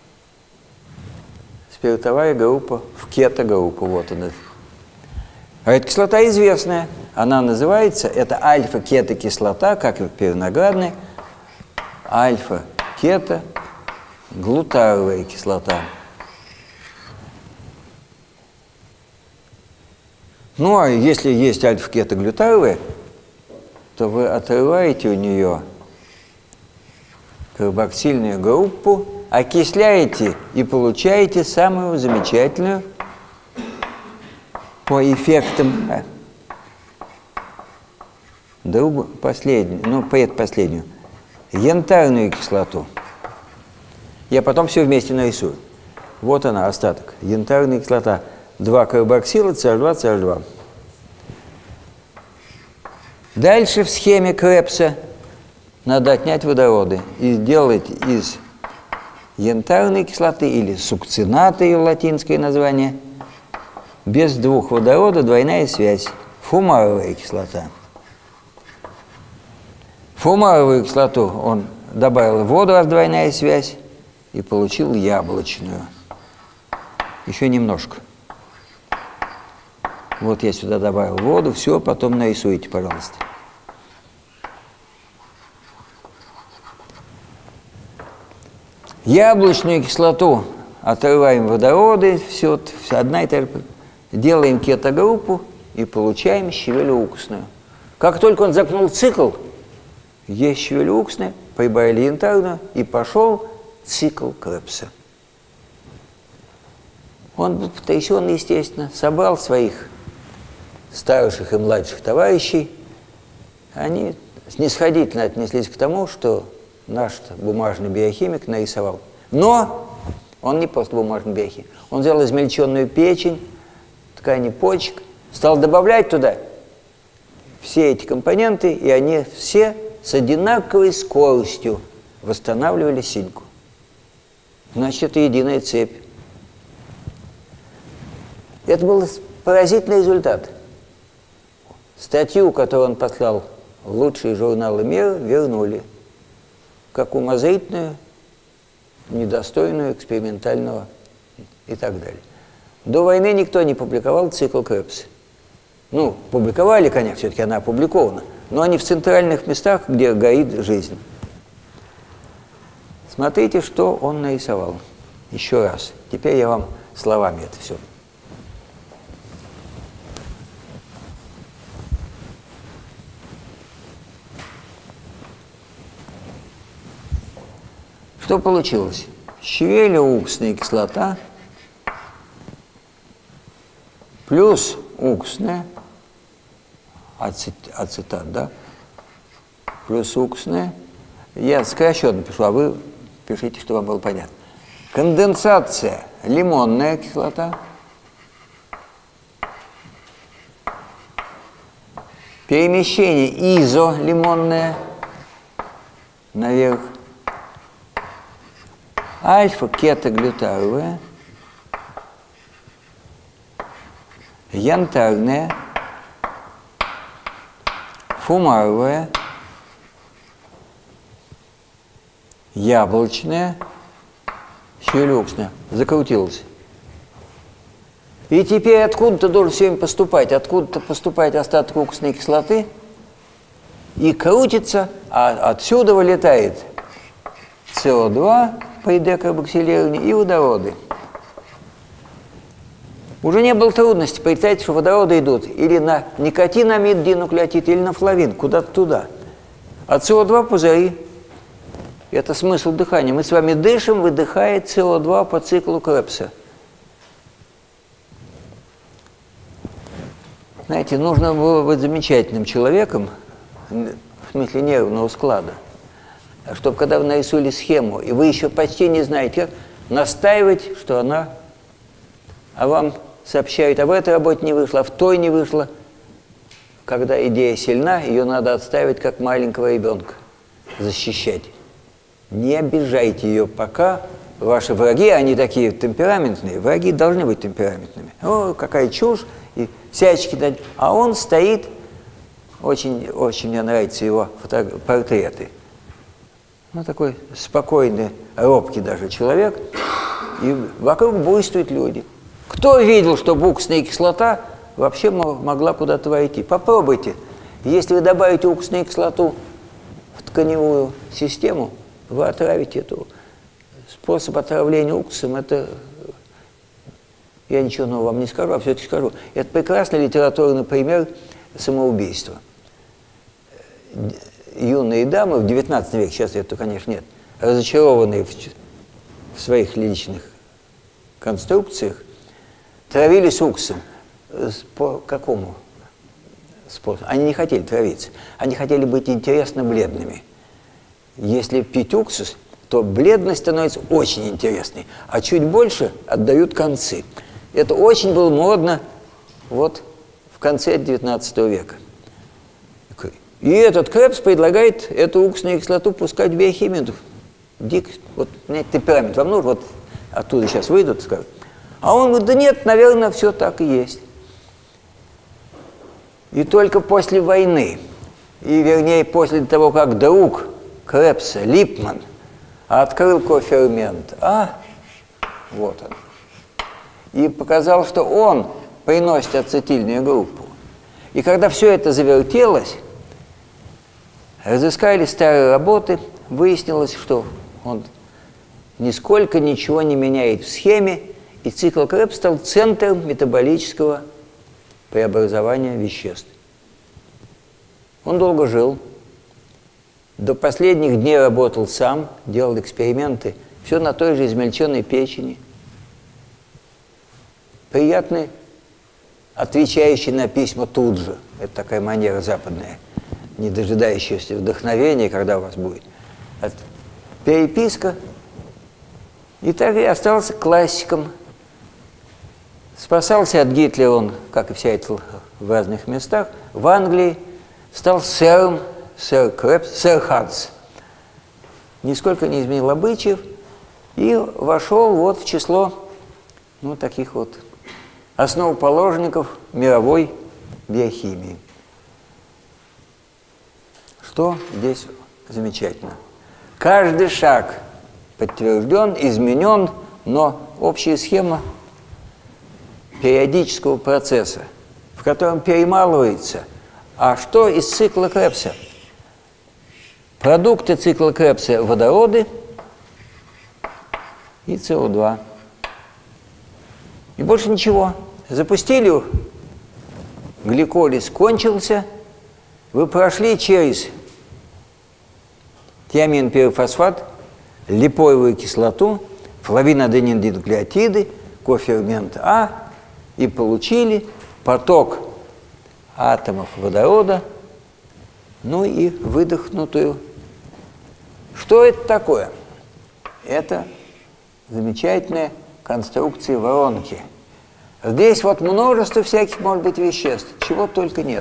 спиртовая группа в кетогруппу. Вот она. А эта кислота известная. Она называется, это альфа-кетокислота, как и виноградная, альфа-кето-глутаровая кислота. Ну, а если есть альфа-кето-глютаровая, то вы отрываете у нее карбоксильную группу, окисляете и получаете самую замечательную по эффектам, другу, последнюю, ну, предпоследнюю, янтарную кислоту. Я потом все вместе нарисую. Вот она, остаток. Янтарная кислота. Два карбоксила, Си Эйч два, Си Эйч два. Дальше в схеме Кребса надо отнять водороды и сделать из янтарной кислоты или сукцината, ее латинское название, без двух водородов двойная связь, фумаровая кислота. Фумаровую кислоту он добавил в воду, раз двойная связь, и получил яблочную. Еще немножко. Вот я сюда добавил воду, все, потом нарисуйте, пожалуйста. Яблочную кислоту отрываем водороды, все, одна и та же, делаем кетогруппу и получаем щавелеуксную. Как только он замкнул цикл, есть щавелеуксная, прибавили янтарную, и пошел цикл Кребса. Он был потрясен, естественно, собрал своих старших и младших товарищей. Они снисходительно отнеслись к тому, что наш бумажный биохимик нарисовал. Но он не просто бумажный биохимик. Он взял измельченную печень, ткани почек, стал добавлять туда все эти компоненты, и они все с одинаковой скоростью восстанавливали синьку. Значит, это единая цепь. Это был поразительный результат. Статью, которую он послал в лучшие журналы мира, вернули как умозрительную, недостойную экспериментального и так далее. До войны никто не публиковал цикл Кребса. Ну, публиковали, конечно, все-таки она опубликована, но они в центральных местах, где горит жизнь. Смотрите, что он нарисовал. Еще раз. Теперь я вам словами это все. Что получилось? Щавелеуксная кислота плюс уксусная, ацет, ацетат, да, плюс уксусная. Я сокращенно пишу, а вы пишите, чтобы вам было понятно. Конденсация лимонная кислота, перемещение изолимонное наверх, альфа-кетоглютаровая, янтарная, фумаровая, яблочная, щавелеуксная. Закрутилась. И теперь откуда-то должен все время поступать, откуда-то поступает остаток уксусной кислоты и крутится, а отсюда вылетает СО2 при декарбоксилировании и водороды. Уже не было трудности. Представьте, что водороды идут или на никотинамид динуклеотид, или на флавин, куда-то туда. А СО2 пузыри. Это смысл дыхания. Мы с вами дышим, выдыхает СО2 по циклу Кребса. Знаете, нужно было быть замечательным человеком, в смысле нервного склада, чтобы когда вы нарисули схему, и вы еще почти не знаете, как настаивать, что она, а вам сообщают, а в этой работе не вышло, а в той не вышло. Когда идея сильна, ее надо отставить как маленького ребенка, защищать. Не обижайте ее, пока ваши враги, они такие темпераментные, враги должны быть темпераментными. О, какая чушь, и всячески дать. А он стоит, очень, очень мне нравятся его фото- портреты. Ну, такой спокойный, робкий даже человек, и вокруг буйствуют люди. Кто видел, что уксусная кислота вообще могла куда-то войти? Попробуйте. Если вы добавите уксусную кислоту в тканевую систему, вы отравите эту. Способ отравления уксусом – это, я ничего нового вам не скажу, а все-таки скажу, это прекрасный литературный пример самоубийства. Юные дамы в девятнадцатом веке, сейчас этого, конечно, нет, разочарованные в, в своих личных конструкциях, травились уксусом. По какому способу? Они не хотели травиться, они хотели быть интересно бледными. Если пить уксус, то бледность становится очень интересной, а чуть больше отдают концы. Это очень было модно вот в конце девятнадцатого века. И этот Кребс предлагает эту уксусную кислоту пускать в биохимию. Дик, вот, мне темперамент вам нужен, вот оттуда сейчас выйдут, скажут. А он говорит, да нет, наверное, все так и есть. И только после войны, и вернее после того, как друг Кребса, Липман, открыл кофермент А, вот он, и показал, что он приносит ацетильную группу. И когда все это завертелось, разыскали старые работы, выяснилось, что он нисколько ничего не меняет в схеме, и цикл Кребс стал центром метаболического преобразования веществ. Он долго жил, до последних дней работал сам, делал эксперименты, все на той же измельченной печени. Приятный, отвечающий на письма тут же. Это такая манера западная, не дожидающаяся вдохновения, когда у вас будет. Переписка. И так и остался классиком. Спасался от Гитлера он, как и вся эта в разных местах, в Англии. Стал сэром, сэр Крепс, сэр Ханс. Нисколько не изменил обычаев и вошел вот в число, ну, таких вот основоположников мировой биохимии. Что здесь замечательно? Каждый шаг подтвержден, изменен, но общая схема периодического процесса, в котором перемалывается. А что из цикла Кребса? Продукты цикла Кребса – водороды и СО2. И больше ничего. Запустили, гликолиз кончился, вы прошли через тиамин-пирофосфат, липоевую кислоту, флавиноденин-динуклеотиды, кофермент А и получили поток атомов водорода, ну и выдохнутую. Что это такое? Это замечательная конструкция воронки. Здесь вот множество всяких, может быть, веществ, чего только нет.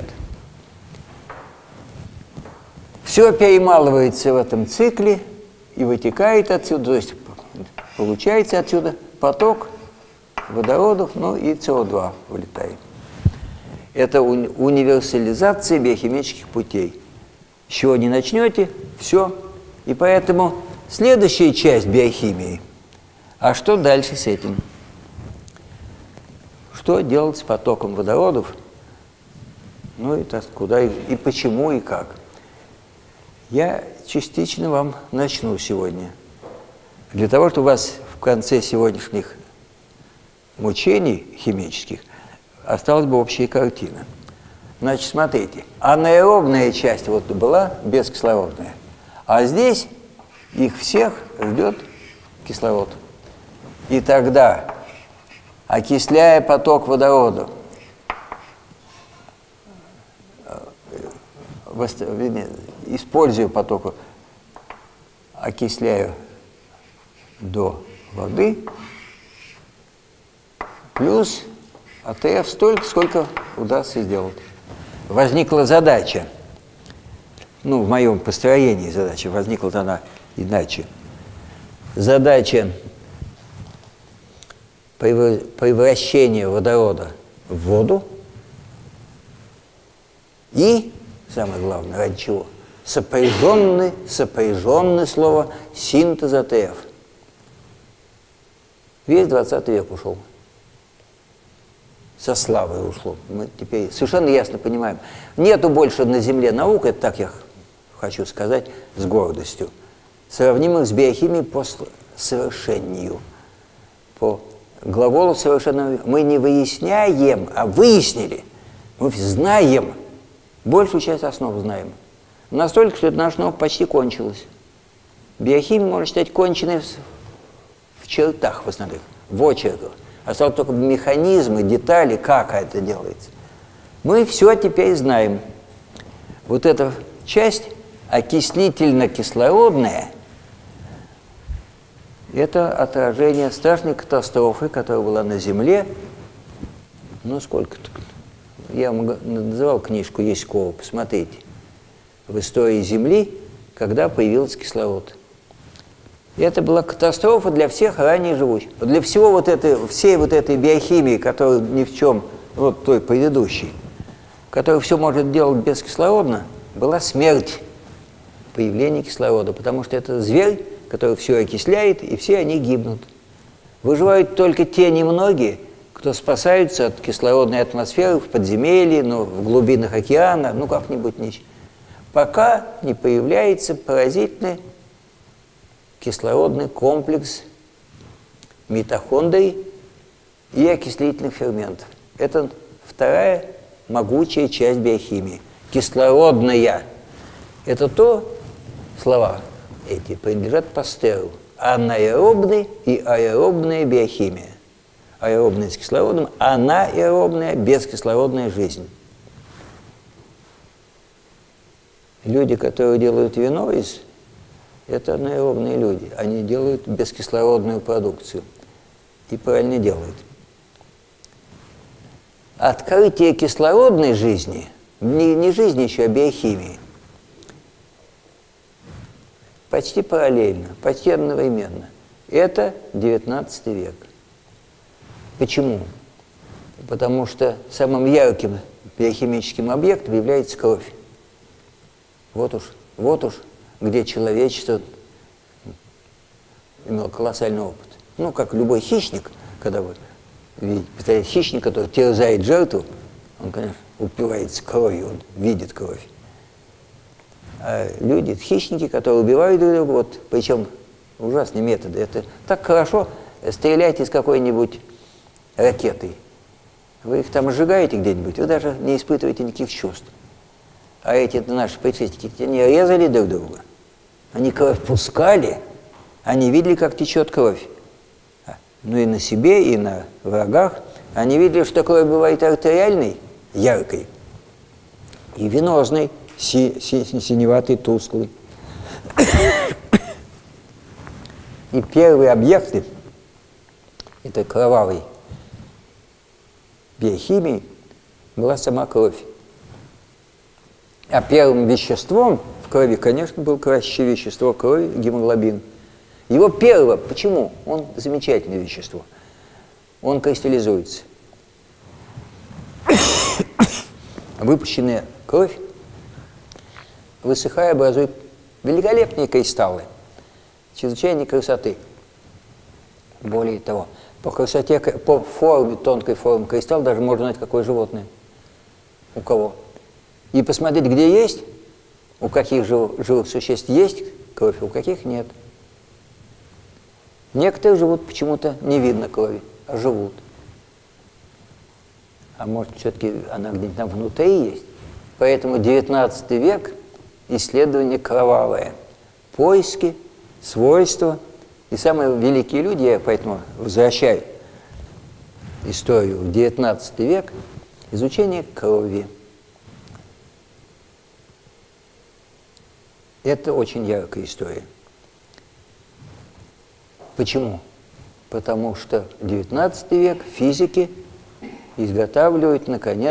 Все перемалывается в этом цикле и вытекает отсюда, то есть получается отсюда поток водородов, ну и СО2 вылетает. Это уни универсализация биохимических путей. С чего не начнете, все. И поэтому следующая часть биохимии. А что дальше с этим? Что делать с потоком водородов? Ну и так, куда, и, и почему, и как. Я частично вам начну сегодня. Для того, чтобы у вас в конце сегодняшних мучений химических осталась бы общая картина. Значит, смотрите, анаэробная часть вот была бескислородная, а здесь их всех ждет кислород. И тогда, окисляя поток водорода, используя поток, окисляю до воды, плюс АТФ столько, сколько удастся сделать. Возникла задача, ну, в моем построении задача, возникла она иначе. Задача превращения водорода в воду и, самое главное, ради чего? Сопряженный, сопряженный слово синтез АТФ. Весь двадцатый век ушел. Со славой ушло. Мы теперь совершенно ясно понимаем. Нету больше на Земле наук, это так я хочу сказать с гордостью, сравнимых с биохимией по совершеннию. По глаголу совершенно мы не выясняем, а выяснили. Мы знаем. Большую часть основ знаем. Настолько, что эта наша наука почти кончилась. Биохимия, можно считать, конченной в, в чертах в основном, в очерках. Осталось только механизмы, детали, как это делается. Мы все теперь знаем. Вот эта часть окислительно-кислородная – это отражение страшной катастрофы, которая была на Земле. Ну, сколько-то. Я вам называл книжку Яськова, посмотрите. В истории Земли, когда появился кислород. И это была катастрофа для всех ранее живущих. Для всего вот этой, всей вот этой биохимии, которая ни в чем, вот той предыдущей, которая все может делать бескислородно, была смерть появления кислорода, потому что это зверь, который все окисляет, и все они гибнут. Выживают только те немногие, кто спасаются от кислородной атмосферы в подземелье, ну, в глубинах океана, ну как-нибудь ничего. Пока не появляется поразительный кислородный комплекс митохондрий и окислительных ферментов. Это вторая могучая часть биохимии. Кислородная. Это то, слова эти принадлежат Пастеру. Анаэробная и аэробная биохимия. Аэробная с кислородом, анаэробная бескислородная жизнь. Люди, которые делают вино из, это анаэробные люди. Они делают бескислородную продукцию. И правильно делают. Открытие кислородной жизни, не, не жизни еще, а биохимии, почти параллельно, почти одновременно. Это девятнадцатый век. Почему? Потому что самым ярким биохимическим объектом является кровь. Вот уж, вот уж, где человечество имело колоссальный опыт. Ну, как любой хищник, когда вы видите, представляете, хищник, который терзает жертву, он, конечно, упивается кровью, он видит кровь. А люди, хищники, которые убивают друг друга, вот, причем ужасные методы. Это так хорошо стрелять из какой-нибудь ракетой. Вы их там сжигаете где-нибудь, вы даже не испытываете никаких чувств. А эти наши предшественники, они резали друг друга, они кровь пускали, они видели, как течет кровь. Ну и на себе, и на врагах. Они видели, что кровь бывает артериальной, яркой, и венозной, си си синеватой, тусклой. И первые объекты этой кровавой биохимии была сама кровь. А первым веществом в крови, конечно, было красящее вещество крови, гемоглобин. Его первое, почему? Он замечательное вещество. Он кристаллизуется. Выпущенная кровь, высыхая, образует великолепные кристаллы, чрезвычайной красоты. Более того, по красоте, по форме, тонкой форме кристалла даже можно знать, какое животное, у кого. И посмотреть, где есть, у каких живых, живых существ есть кровь, у каких нет. Некоторые живут почему-то не видно крови, а живут. А может, все-таки она где-нибудь там внутри есть. Поэтому девятнадцатый век – исследование кровавое. Поиски, свойства. И самые великие люди, я поэтому возвращаю историю в девятнадцатый век, изучение крови. Это очень яркая история. Почему? Потому что девятнадцатый век физики изготавливают, наконец,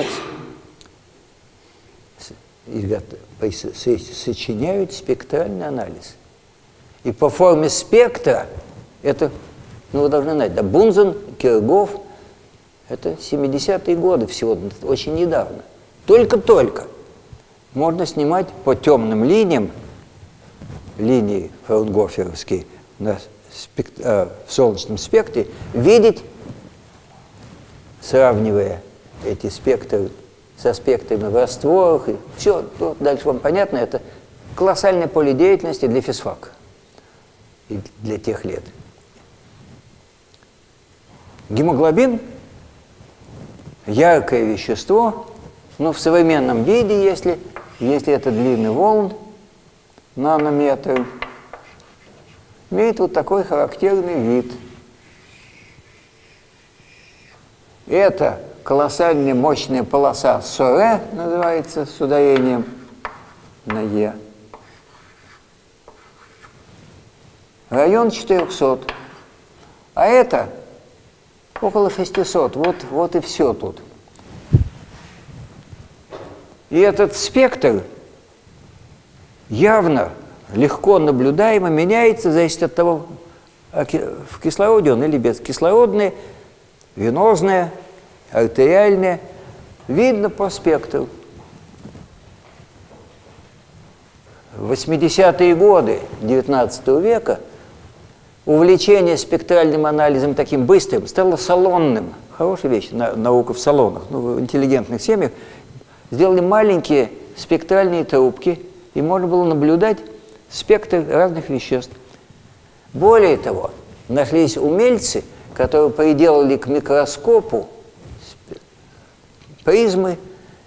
сочиняют спектральный анализ. И по форме спектра, это, ну вы должны знать, да, Бунзен, Киргоф, это семидесятые годы всего, очень недавно. Только-только можно снимать по темным линиям, линии фраунгоферовские, на спект... э, в солнечном спектре, видеть, сравнивая эти спектры со спектрами в растворах, и все, то, дальше вам понятно, это колоссальное поле деятельности для физфака и для тех лет. Гемоглобин – яркое вещество, но в современном виде, если, если это длинный волн, нанометр, имеет вот такой характерный вид. Это колоссальная мощная полоса Соре, называется, с ударением на Е. Район четырехсот. А это около шестисот. Вот, вот и все тут. И этот спектр явно, легко наблюдаемо меняется, зависит от того, в кислороде он или без. Кислородное, венозное, артериальное. Видно по спектру. В восьмидесятые годы девятнадцатого века увлечение спектральным анализом таким быстрым стало салонным. Хорошая вещь, наука в салонах. Ну, в интеллигентных семьях сделали маленькие спектральные трубки, и можно было наблюдать спектр разных веществ. Более того, нашлись умельцы, которые приделали к микроскопу призмы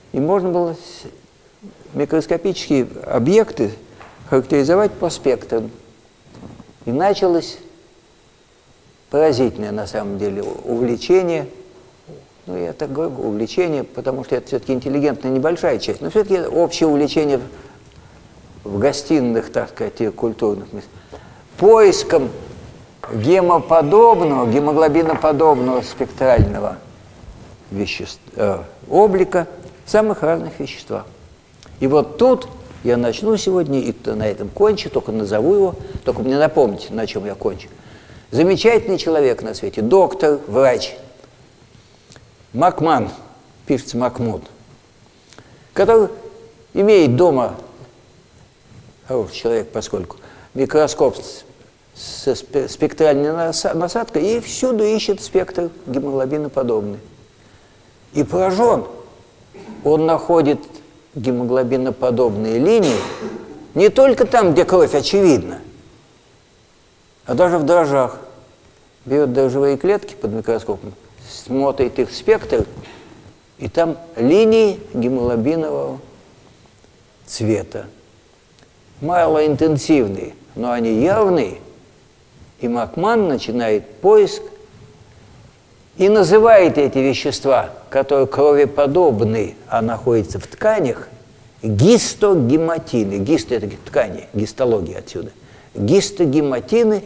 И можно было микроскопические объекты характеризовать по спектрам. И началось поразительное, на самом деле, увлечение. Ну, я так говорю, увлечение, потому что это все-таки интеллигентная небольшая часть, но все-таки общее увлечение в гостиных, так сказать, культурных местах. Поиском гемоподобного, гемоглобиноподобного спектрального веществ, э, облика в самых разных веществах. И вот тут я начну сегодня, и на этом кончу, только назову его, только мне напомните, на чем я кончу. Замечательный человек на свете, доктор, врач, Макман, пишется Макмуд, который имеет дома, хороший человек, поскольку микроскоп со спектральной насадкой, и всюду ищет спектр гемоглобиноподобный. И поражен, он находит гемоглобиноподобные линии не только там, где кровь очевидна, а даже в дрожжах. Берет дрожжевые клетки под микроскопом, смотрит их спектр, и там линии гемоглобинового цвета. Малоинтенсивные, но они явные. И Макман начинает поиск и называет эти вещества, которые кровеподобны, а находятся в тканях, гистогематины. Гисто – это ткани, гистология отсюда. Гистогематины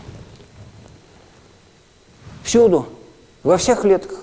всюду, во всех клетках.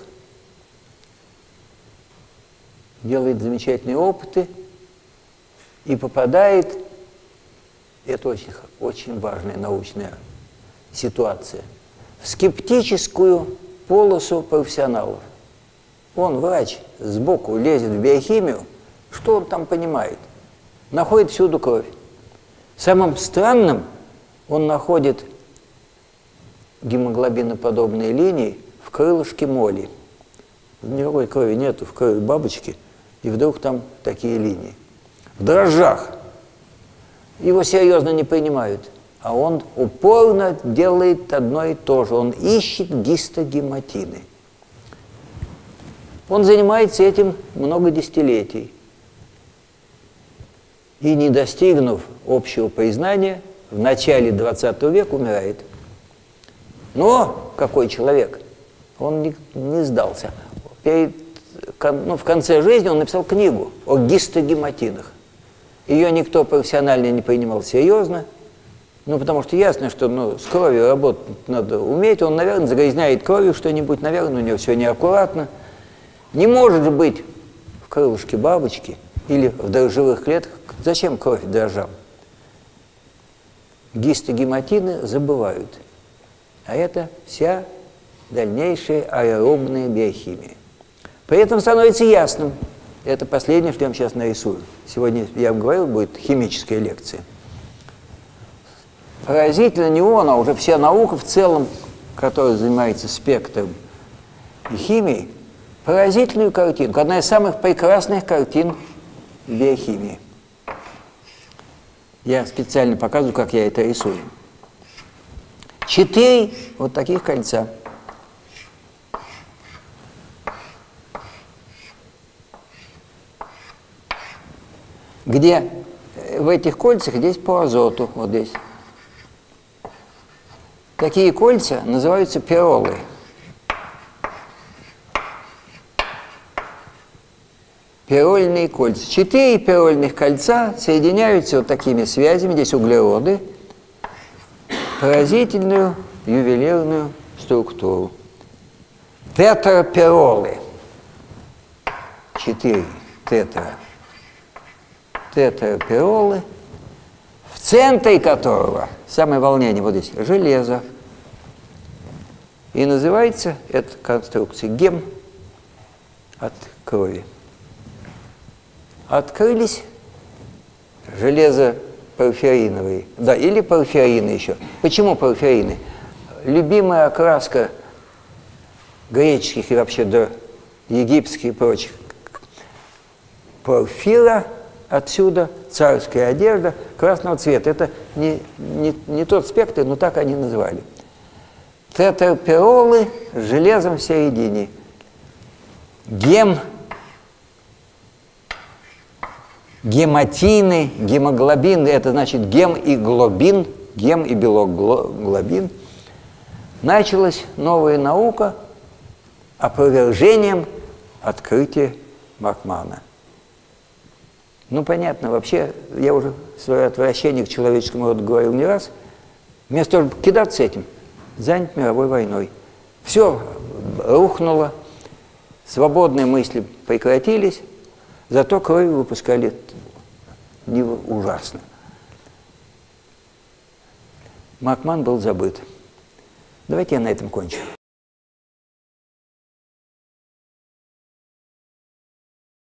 Делает замечательные опыты и попадает, это очень, очень важная научная ситуация, в скептическую полосу профессионалов. Он, врач, сбоку лезет в биохимию, что он там понимает? Находит всюду кровь. Самым странным он находит гемоглобиноподобные линии в крылышке моли. Никакой крови нету, в крови бабочки, и вдруг там такие линии. В дрожжах. Его серьезно не принимают. А он упорно делает одно и то же. Он ищет гистогематины. Он занимается этим много десятилетий. И, не достигнув общего признания, в начале двадцатого века умирает. Но какой человек? Он не, не сдался. Перед, ну, в конце жизни он написал книгу о гистогематинах. Ее никто профессионально не принимал серьезно. Ну, потому что ясно, что ну, с кровью работать надо уметь. Он, наверное, загрязняет кровью что-нибудь, наверное, у него все неаккуратно. Не может быть в крылышке бабочки или в дрожжевых клетках. Зачем кровь дрожжам? Гистогематины забывают. А это вся дальнейшая аэробная биохимия. При этом становится ясным. Это последнее, что я вам сейчас нарисую. Сегодня, я вам говорил, будет химическая лекция. Поразительно не он, а уже вся наука в целом, которая занимается спектром и химией, поразительную картинку. Одна из самых прекрасных картин биохимии. Я специально показываю, как я это рисую. Четыре вот таких кольца. Где в этих кольцах здесь по азоту, вот здесь. Такие кольца называются пиролы. Пирольные кольца. Четыре пирольных кольца соединяются вот такими связями, здесь углероды, поразительную ювелирную структуру. Тетрапиролы. Четыре тетра. Тетрапиролы, в центре которого, самое волнение, вот здесь, железо. И называется эта конструкция гем от крови. Открылись железопорфириновые, да, или порфирины еще. Почему порфирины? Любимая окраска греческих и вообще до египетских и прочих. Порфира, отсюда царская одежда красного цвета. Это не, не, не тот спектр, но так они называли. Тетрапиролы с железом в середине. Гем гематины, гемоглобин, это значит гем и глобин, гем и белок глобин, началась новая наука опровержением открытия Маркмана. Ну, понятно, вообще, я уже свое отвращение к человеческому роду говорил не раз, вместо того, чтобы кидаться этим, занят мировой войной. Все рухнуло, свободные мысли прекратились, зато кровь выпускали ужасно. Маркман был забыт. Давайте я на этом кончу.